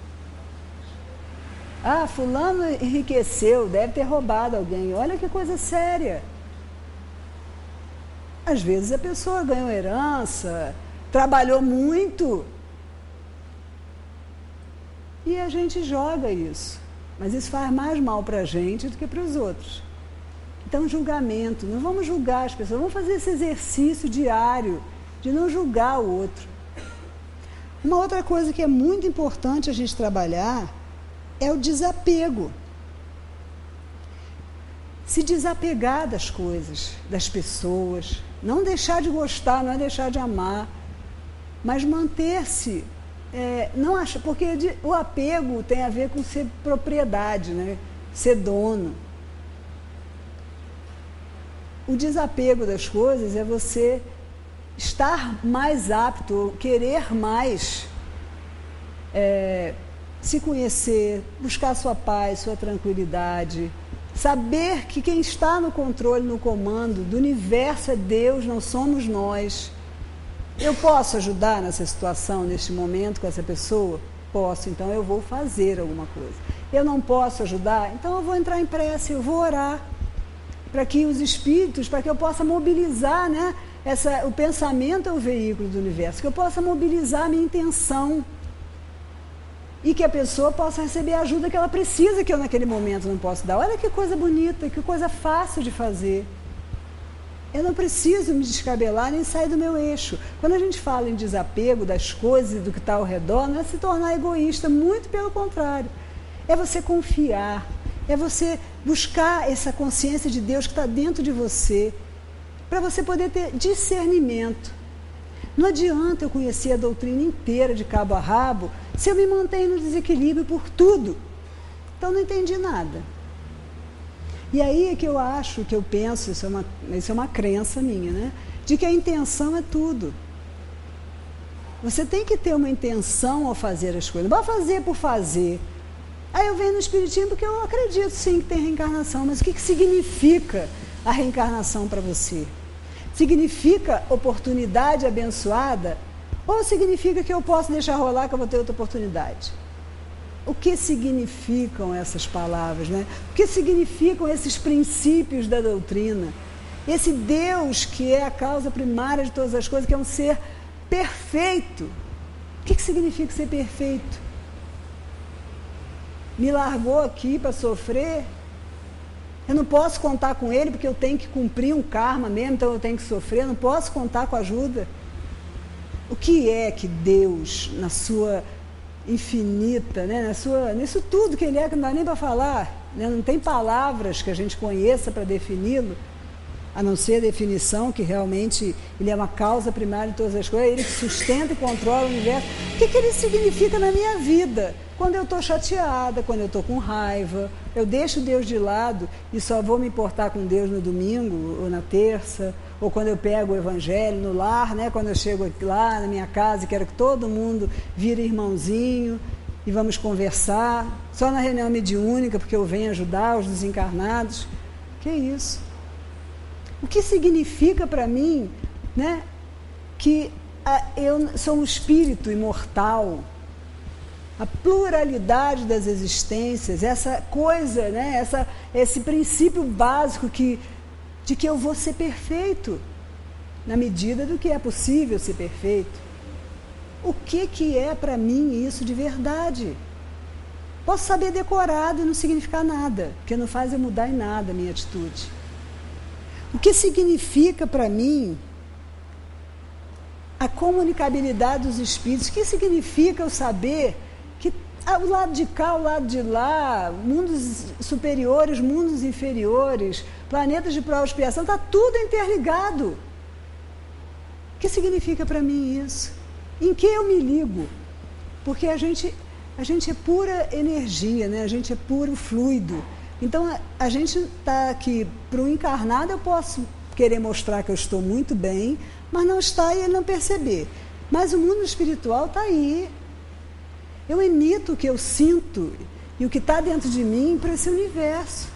Ah, fulano enriqueceu, deve ter roubado alguém. Olha que coisa séria. Às vezes a pessoa ganhou herança, trabalhou muito, e a gente joga isso. Mas isso faz mais mal para a gente do que para os outros. Então, julgamento. Não vamos julgar as pessoas, vamos fazer esse exercício diário de não julgar o outro. Uma outra coisa que é muito importante a gente trabalhar é o desapego. Se desapegar das coisas, das pessoas, não deixar de gostar, não é deixar de amar, mas manter-se, é, não acha, porque de, o apego tem a ver com ser propriedade, né? Ser dono. O desapego das coisas é você estar mais apto, querer mais, é, se conhecer, buscar sua paz, sua tranquilidade, Saber que quem está no controle, no comando do universo é Deus, não somos nós. Eu posso ajudar nessa situação, neste momento, com essa pessoa? Posso, então eu vou fazer alguma coisa. Eu não posso ajudar? Então eu vou entrar em prece, eu vou orar, para que os espíritos, para que eu possa mobilizar, né? Essa, o pensamento é o veículo do universo, que eu possa mobilizar a minha intenção e que a pessoa possa receber a ajuda que ela precisa, que eu naquele momento não posso dar. Olha que coisa bonita, que coisa fácil de fazer. Eu não preciso me descabelar nem sair do meu eixo. Quando a gente fala em desapego das coisas e do que está ao redor, não é se tornar egoísta, muito pelo contrário. É você confiar, é você buscar essa consciência de Deus que está dentro de você, para você poder ter discernimento. Não adianta eu conhecer a doutrina inteira de cabo a rabo se eu me mantenho no desequilíbrio por tudo. Então não entendi nada. E aí é que eu acho, que eu penso, isso é uma, isso é uma crença minha, né? De que a intenção é tudo. Você tem que ter uma intenção ao fazer as coisas. Não vai fazer por fazer. Aí eu venho no Espiritismo porque eu acredito sim que tem reencarnação, mas o que, que significa a reencarnação para você? Significa oportunidade abençoada? Ou significa que eu posso deixar rolar que eu vou ter outra oportunidade? O que significam essas palavras, né? O que significam esses princípios da doutrina? Esse Deus que é a causa primária de todas as coisas, que é um ser perfeito. O que, que significa ser perfeito? Me largou aqui para sofrer? Eu não posso contar com ele porque eu tenho que cumprir um karma mesmo, então eu tenho que sofrer, eu não posso contar com ajuda. O que é que Deus, na sua infinita, né, na sua, nisso tudo que ele é, que não dá nem para falar, né, não tem palavras que a gente conheça para defini-lo, a não ser a definição que realmente ele é uma causa primária de todas as coisas, ele que sustenta e controla o universo. O que, que ele significa na minha vida? Quando eu estou chateada, quando eu estou com raiva, eu deixo Deus de lado e só vou me importar com Deus no domingo ou na terça, ou quando eu pego o evangelho no lar, né? Quando eu chego lá na minha casa e quero que todo mundo vire irmãozinho e vamos conversar, só na reunião mediúnica, porque eu venho ajudar os desencarnados. Que isso? O que significa para mim, né, que a, eu sou um espírito imortal, a pluralidade das existências, essa coisa, né, essa, esse princípio básico que, de que eu vou ser perfeito, na medida do que é possível ser perfeito. O que, que é para mim isso de verdade? Posso saber decorado e não significar nada, porque não faz eu mudar em nada a minha atitude. O que significa para mim a comunicabilidade dos espíritos? O que significa eu saber que o lado de cá, o lado de lá, mundos superiores, mundos inferiores, planetas de prova e expiação, está tudo interligado. O que significa para mim isso? Em que eu me ligo? Porque a gente, a gente é pura energia, né? A gente é puro fluido. Então, a, a gente está aqui, para o encarnado eu posso querer mostrar que eu estou muito bem, mas não está e ele não perceber. Mas o mundo espiritual está aí. Eu emito o que eu sinto e o que está dentro de mim para esse universo.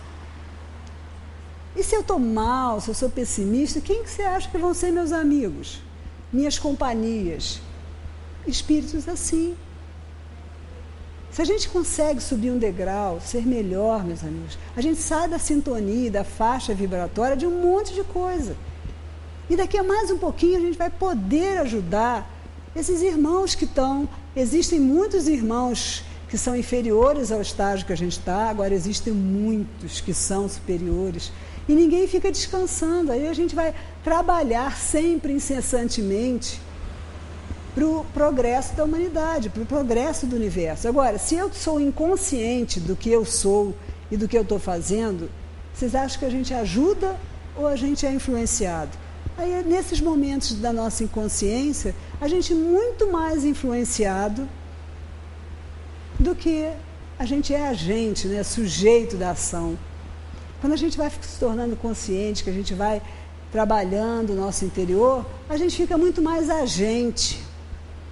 E se eu estou mal, se eu sou pessimista, quem que você acha que vão ser meus amigos? Minhas companhias? Espíritos assim. Se a gente consegue subir um degrau, ser melhor, meus amigos, a gente sai da sintonia, da faixa vibratória de um monte de coisa. E daqui a mais um pouquinho a gente vai poder ajudar esses irmãos que estão... Existem muitos irmãos que são inferiores ao estágio que a gente está, agora existem muitos que são superiores. E ninguém fica descansando. Aí a gente vai trabalhar sempre, incessantemente, para o progresso da humanidade, para o progresso do universo. Agora, se eu sou inconsciente do que eu sou e do que eu estou fazendo, vocês acham que a gente ajuda ou a gente é influenciado? Aí, nesses momentos da nossa inconsciência, a gente é muito mais influenciado do que a gente é agente, né, sujeito da ação. Quando a gente vai se tornando consciente, que a gente vai trabalhando o nosso interior, a gente fica muito mais agente.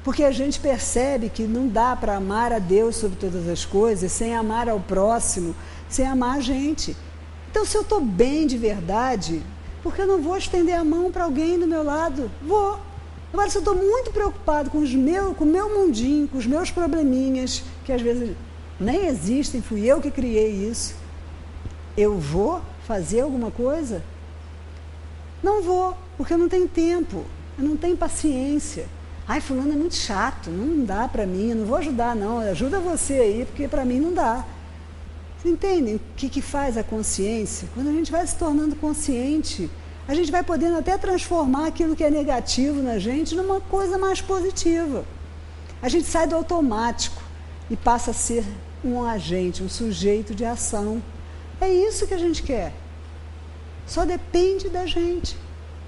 Porque a gente percebe que não dá para amar a Deus sobre todas as coisas sem amar ao próximo, sem amar a gente. Então, se eu estou bem de verdade, por que eu não vou estender a mão para alguém do meu lado? Vou. Agora, se eu estou muito preocupado com, os meu, com o meu mundinho, com os meus probleminhas, que às vezes nem existem, fui eu que criei isso, eu vou fazer alguma coisa? Não vou, porque eu não tenho tempo, eu não tenho paciência. Ai, fulano é muito chato, não dá para mim, eu não vou ajudar não, ajuda você aí, porque para mim não dá. Você entende o que, que faz a consciência? Quando a gente vai se tornando consciente, a gente vai podendo até transformar aquilo que é negativo na gente numa coisa mais positiva. A gente sai do automático e passa a ser um agente, um sujeito de ação. É isso que a gente quer. Só depende da gente.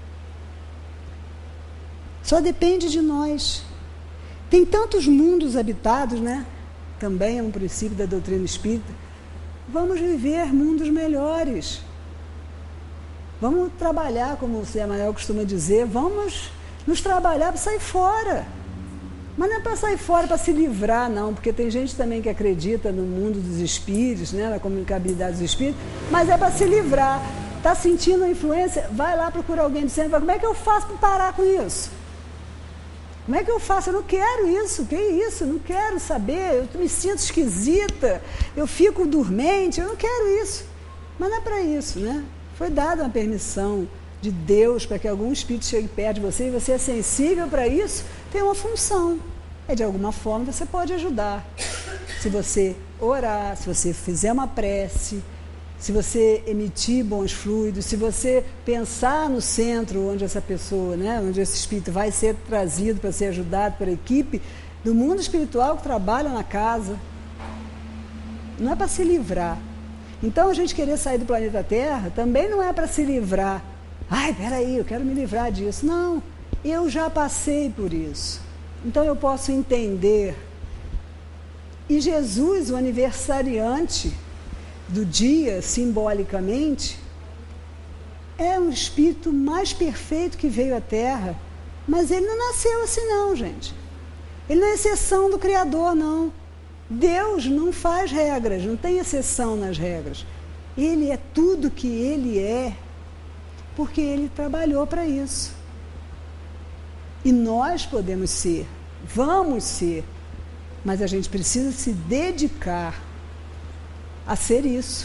Só depende de nós. Tem tantos mundos habitados, né? Também é um princípio da doutrina espírita. Vamos viver mundos melhores. Vamos trabalhar, como o Zé Manuel costuma dizer, vamos nos trabalhar para sair fora. Mas não é para sair fora, para se livrar, não, porque tem gente também que acredita no mundo dos espíritos, né, na comunicabilidade dos espíritos, mas é para se livrar. Está sentindo a influência? Vai lá procurar alguém do centro, como é que eu faço para parar com isso? Como é que eu faço? Eu não quero isso, que isso? Eu não quero saber, eu me sinto esquisita, eu fico dormente, eu não quero isso. Mas não é para isso, né? Foi dada uma permissão de Deus para que algum espírito chegue perto de você e você é sensível para isso, tem uma função. É de alguma forma você pode ajudar. Se você orar, se você fizer uma prece, se você emitir bons fluidos, se você pensar no centro onde essa pessoa, né, onde esse espírito vai ser trazido para ser ajudado pela equipe do mundo espiritual que trabalha na casa. Não é para se livrar. Então, a gente querer sair do planeta Terra também não é para se livrar. Ai, peraí, eu quero me livrar disso. Não, eu já passei por isso. Então, eu posso entender. E Jesus, o aniversariante do dia, simbolicamente, é um espírito mais perfeito que veio à Terra. Mas ele não nasceu assim não, gente. Ele não é exceção do Criador, não. Deus não faz regras, não tem exceção nas regras. Ele é tudo que ele é, porque ele trabalhou para isso. E nós podemos ser, vamos ser, mas a gente precisa se dedicar a ser isso.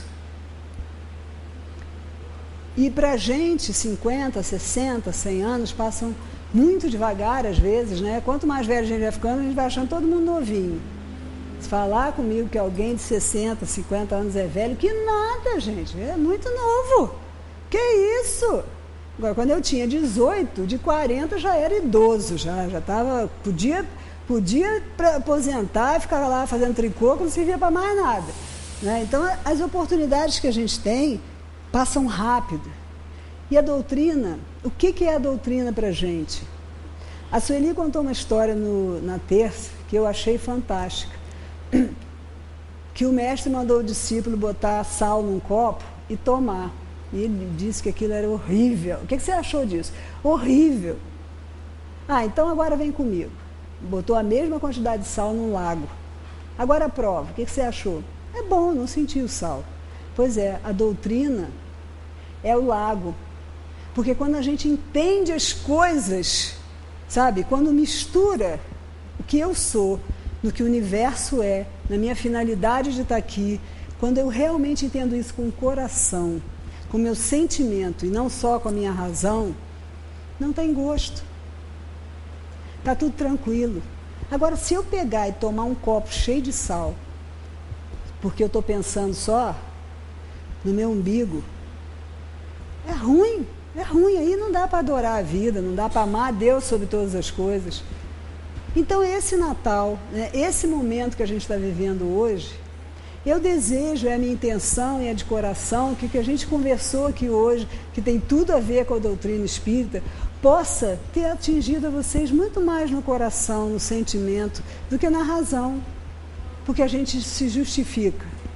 E para a gente, cinquenta, sessenta, cem anos passam muito devagar às vezes, né? Quanto mais velho a gente vai ficando, a gente vai achando todo mundo novinho. Se falar comigo que alguém de sessenta, cinquenta anos é velho, que nada, gente, é muito novo. Que isso? Agora, quando eu tinha dezoito, de quarenta já era idoso, já já estava, podia, podia aposentar e ficar lá fazendo tricô, que não servia para mais nada. Né? Então, as oportunidades que a gente tem passam rápido. E a doutrina, o que, que é a doutrina para a gente? A Sueli contou uma história no, na terça que eu achei fantástica. Que o mestre mandou o discípulo botar sal num copo e tomar. E ele disse que aquilo era horrível. O que, que você achou disso? Horrível. Ah, então agora vem comigo. Botou a mesma quantidade de sal num lago. Agora prova. O que, que você achou? É bom, não senti o sal. Pois é, a doutrina é o lago. Porque quando a gente entende as coisas, sabe? Quando mistura o que eu sou, no que o universo é, na minha finalidade de estar aqui, quando eu realmente entendo isso com o coração, com o meu sentimento e não só com a minha razão, não tem gosto. Está tudo tranquilo. Agora, se eu pegar e tomar um copo cheio de sal, porque eu estou pensando só no meu umbigo, é ruim, é ruim. Aí não dá para adorar a vida, não dá para amar a Deus sobre todas as coisas. Então, esse Natal, né, esse momento que a gente está vivendo hoje, eu desejo, é a minha intenção e é de coração, que o que a gente conversou aqui hoje, que tem tudo a ver com a doutrina espírita, possa ter atingido a vocês muito mais no coração, no sentimento, do que na razão. Porque a gente se justifica.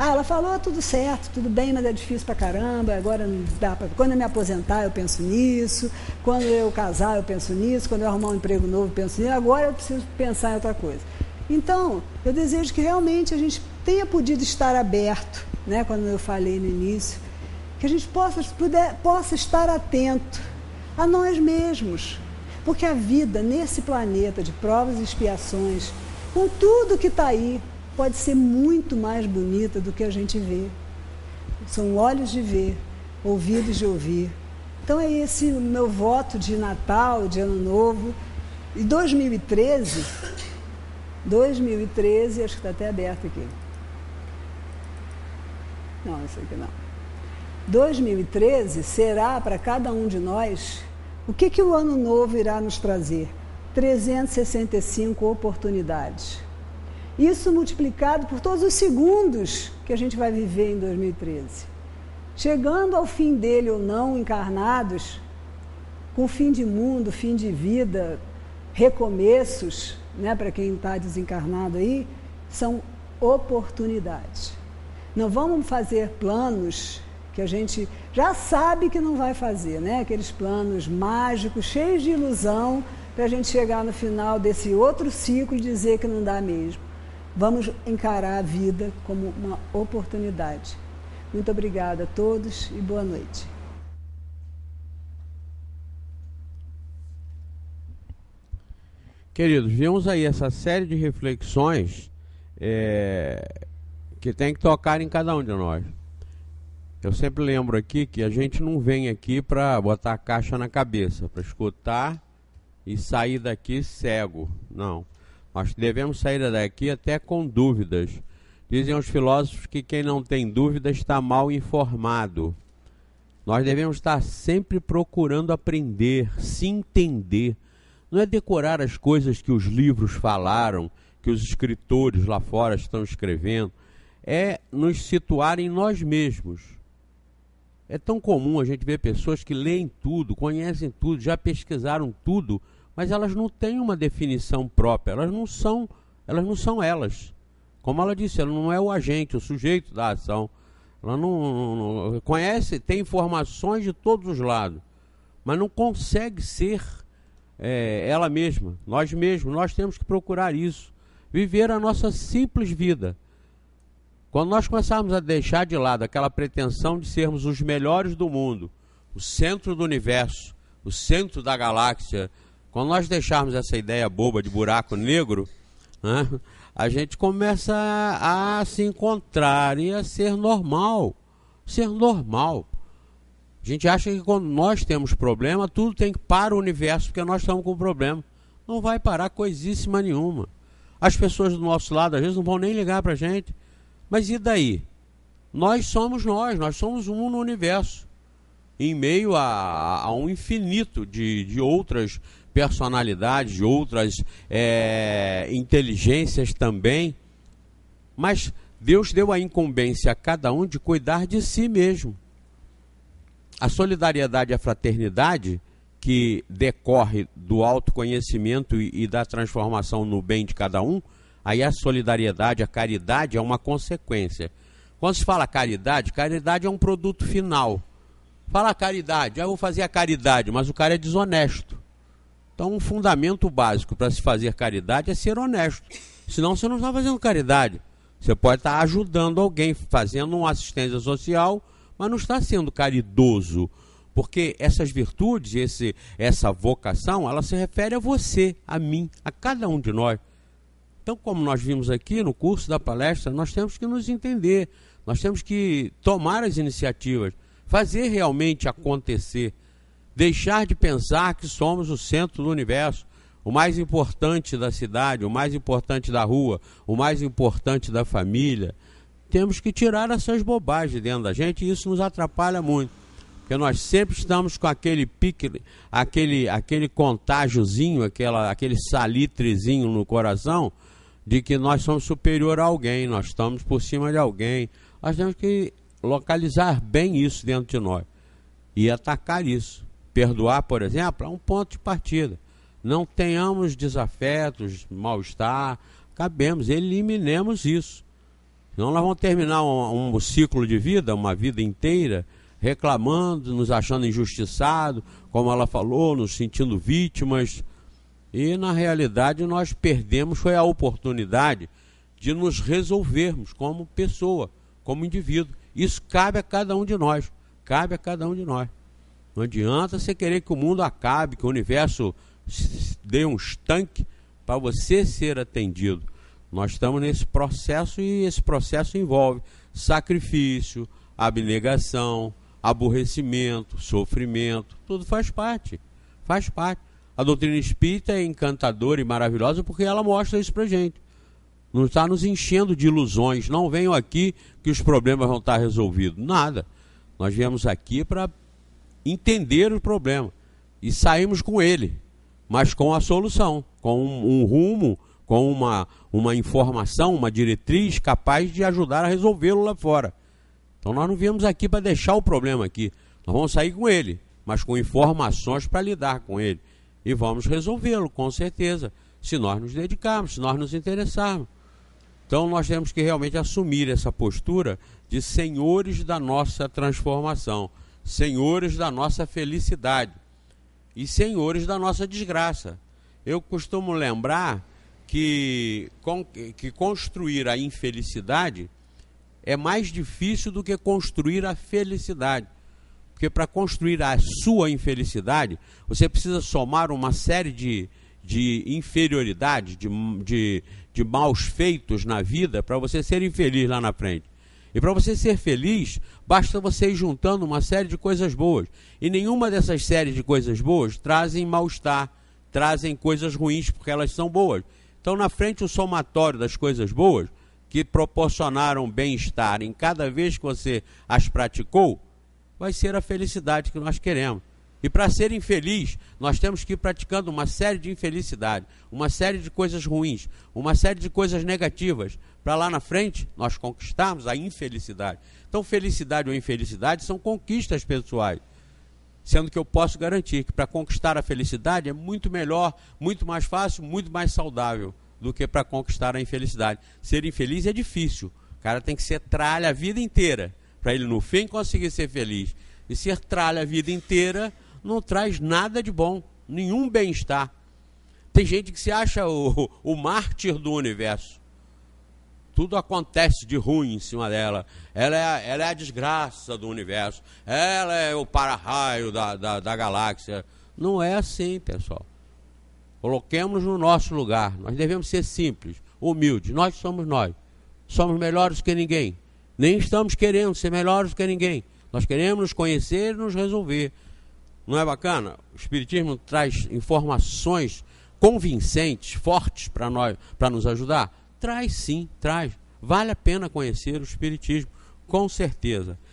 Ah, ela falou tudo certo, tudo bem, mas é difícil pra caramba, agora não dá pra... Quando eu me aposentar, eu penso nisso, quando eu casar, eu penso nisso, quando eu arrumar um emprego novo, eu penso nisso, agora eu preciso pensar em outra coisa. Então, eu desejo que realmente a gente tenha podido estar aberto, né, quando eu falei no início, que a gente possa, puder, possa estar atento a nós mesmos, porque a vida nesse planeta de provas e expiações, com tudo que está aí, pode ser muito mais bonita do que a gente vê. São olhos de ver, ouvidos de ouvir. Então é esse o meu voto de Natal, de Ano Novo. E dois mil e treze, dois mil e treze, acho que está até aberto aqui. Não, isso aqui não. dois mil e treze será para cada um de nós, o que, que o Ano Novo irá nos trazer? trezentas e sessenta e cinco oportunidades. Isso multiplicado por todos os segundos que a gente vai viver em dois mil e treze. Chegando ao fim dele ou não, encarnados, com fim de mundo, fim de vida, recomeços, né, para quem está desencarnado aí, são oportunidades. Não vamos fazer planos que a gente já sabe que não vai fazer, né? Aqueles planos mágicos, cheios de ilusão, para a gente chegar no final desse outro ciclo e dizer que não dá mesmo. Vamos encarar a vida como uma oportunidade. Muito obrigada a todos e boa noite. Queridos, vimos aí essa série de reflexões é, que tem que tocar em cada um de nós. Eu sempre lembro aqui que a gente não vem aqui para botar a caixa na cabeça, para escutar e sair daqui cego. Não. Nós devemos sair daqui até com dúvidas. Dizem os filósofos que quem não tem dúvida está mal informado. Nós devemos estar sempre procurando aprender, se entender. Não é decorar as coisas que os livros falaram, que os escritores lá fora estão escrevendo. É nos situar em nós mesmos. É tão comum a gente ver pessoas que leem tudo, conhecem tudo, já pesquisaram tudo, mas elas não têm uma definição própria, elas não são, elas não são elas. Como ela disse, ela não é o agente, o sujeito da ação. Ela não, não, não conhece, tem informações de todos os lados, mas não consegue ser é, ela mesma, nós mesmos. Nós temos que procurar isso, viver a nossa simples vida. Quando nós começarmos a deixar de lado aquela pretensão de sermos os melhores do mundo, o centro do universo, o centro da galáxia, quando nós deixarmos essa ideia boba de buraco negro, né, a gente começa a, a se encontrar e a ser normal. Ser normal. A gente acha que quando nós temos problema, tudo tem que parar o universo porque nós estamos com problema. Não vai parar coisíssima nenhuma. As pessoas do nosso lado, às vezes, não vão nem ligar para a gente. Mas e daí? Nós somos nós, nós somos um no universo. Em meio a, a um infinito de, de outras personalidades, de outras é, inteligências também. Mas Deus deu a incumbência a cada um de cuidar de si mesmo. A solidariedade e a fraternidade, que decorre do autoconhecimento e, e da transformação no bem de cada um, aí a solidariedade, a caridade é uma consequência. Quando se fala caridade, caridade é um produto final. Fala caridade, ah, eu vou fazer a caridade, mas o cara é desonesto. Então um fundamento básico para se fazer caridade é ser honesto. Senão você não está fazendo caridade. Você pode estar ajudando alguém, fazendo uma assistência social, mas não está sendo caridoso. Porque essas virtudes, esse, essa vocação, ela se refere a você, a mim, a cada um de nós. Então, como nós vimos aqui no curso da palestra, nós temos que nos entender, nós temos que tomar as iniciativas, fazer realmente acontecer, deixar de pensar que somos o centro do universo, o mais importante da cidade, o mais importante da rua, o mais importante da família. Temos que tirar essas bobagens dentro da gente e isso nos atrapalha muito, porque nós sempre estamos com aquele pique, aquele, aquele contágiozinho, aquela, aquele salitrezinho no coração, de que nós somos superior a alguém, nós estamos por cima de alguém. Nós temos que localizar bem isso dentro de nós e atacar isso. Perdoar, por exemplo, é um ponto de partida. Não tenhamos desafetos, mal-estar, cabemos, eliminemos isso. Senão nós vamos terminar um, um ciclo de vida, uma vida inteira, reclamando, nos achando injustiçados, como ela falou, nos sentindo vítimas. E na realidade nós perdemos foi a oportunidade de nos resolvermos como pessoa, como indivíduo. Isso cabe a cada um de nós, cabe a cada um de nós. Não adianta você querer que o mundo acabe, que o universo dê um estanque para você ser atendido. Nós estamos nesse processo e esse processo envolve sacrifício, abnegação, aborrecimento, sofrimento, tudo faz parte, faz parte. A doutrina espírita é encantadora e maravilhosa porque ela mostra isso para a gente. Não está nos enchendo de ilusões. Não venham aqui que os problemas vão estar resolvidos. Nada. Nós viemos aqui para entender o problema e saímos com ele, mas com a solução, com um, um rumo, com uma, uma informação, uma diretriz capaz de ajudar a resolvê-lo lá fora. Então nós não viemos aqui para deixar o problema aqui. Nós vamos sair com ele, mas com informações para lidar com ele. E vamos resolvê-lo, com certeza, se nós nos dedicarmos, se nós nos interessarmos. Então nós temos que realmente assumir essa postura de senhores da nossa transformação, senhores da nossa felicidade e senhores da nossa desgraça. Eu costumo lembrar que, que construir a infelicidade é mais difícil do que construir a felicidade. Porque para construir a sua infelicidade, você precisa somar uma série de, de inferioridades, de, de, de maus feitos na vida para você ser infeliz lá na frente. E para você ser feliz, basta você ir juntando uma série de coisas boas. E nenhuma dessas séries de coisas boas trazem mal-estar, trazem coisas ruins, porque elas são boas. Então, na frente, o somatório das coisas boas, que proporcionaram bem-estar em cada vez que você as praticou, vai ser a felicidade que nós queremos. E para ser infeliz, nós temos que ir praticando uma série de infelicidade, uma série de coisas ruins, uma série de coisas negativas, para lá na frente nós conquistarmos a infelicidade. Então, felicidade ou infelicidade são conquistas pessoais, sendo que eu posso garantir que para conquistar a felicidade é muito melhor, muito mais fácil, muito mais saudável do que para conquistar a infelicidade. Ser infeliz é difícil, o cara tem que ser tralha a vida inteira, para ele no fim conseguir ser feliz. E ser tralha a vida inteira não traz nada de bom, nenhum bem-estar. Tem gente que se acha o, o mártir do universo. Tudo acontece de ruim em cima dela. Ela é, ela é a desgraça do universo. Ela é o para-raio da, da, da galáxia. Não é assim, pessoal. Coloquemos no nosso lugar. Nós devemos ser simples, humildes. Nós somos nós. Somos melhores que ninguém. Nem estamos querendo ser melhores que ninguém. Nós queremos nos conhecer e nos resolver. Não é bacana? O Espiritismo traz informações convincentes, fortes para nós, para nos ajudar? Traz sim, traz. Vale a pena conhecer o Espiritismo, com certeza.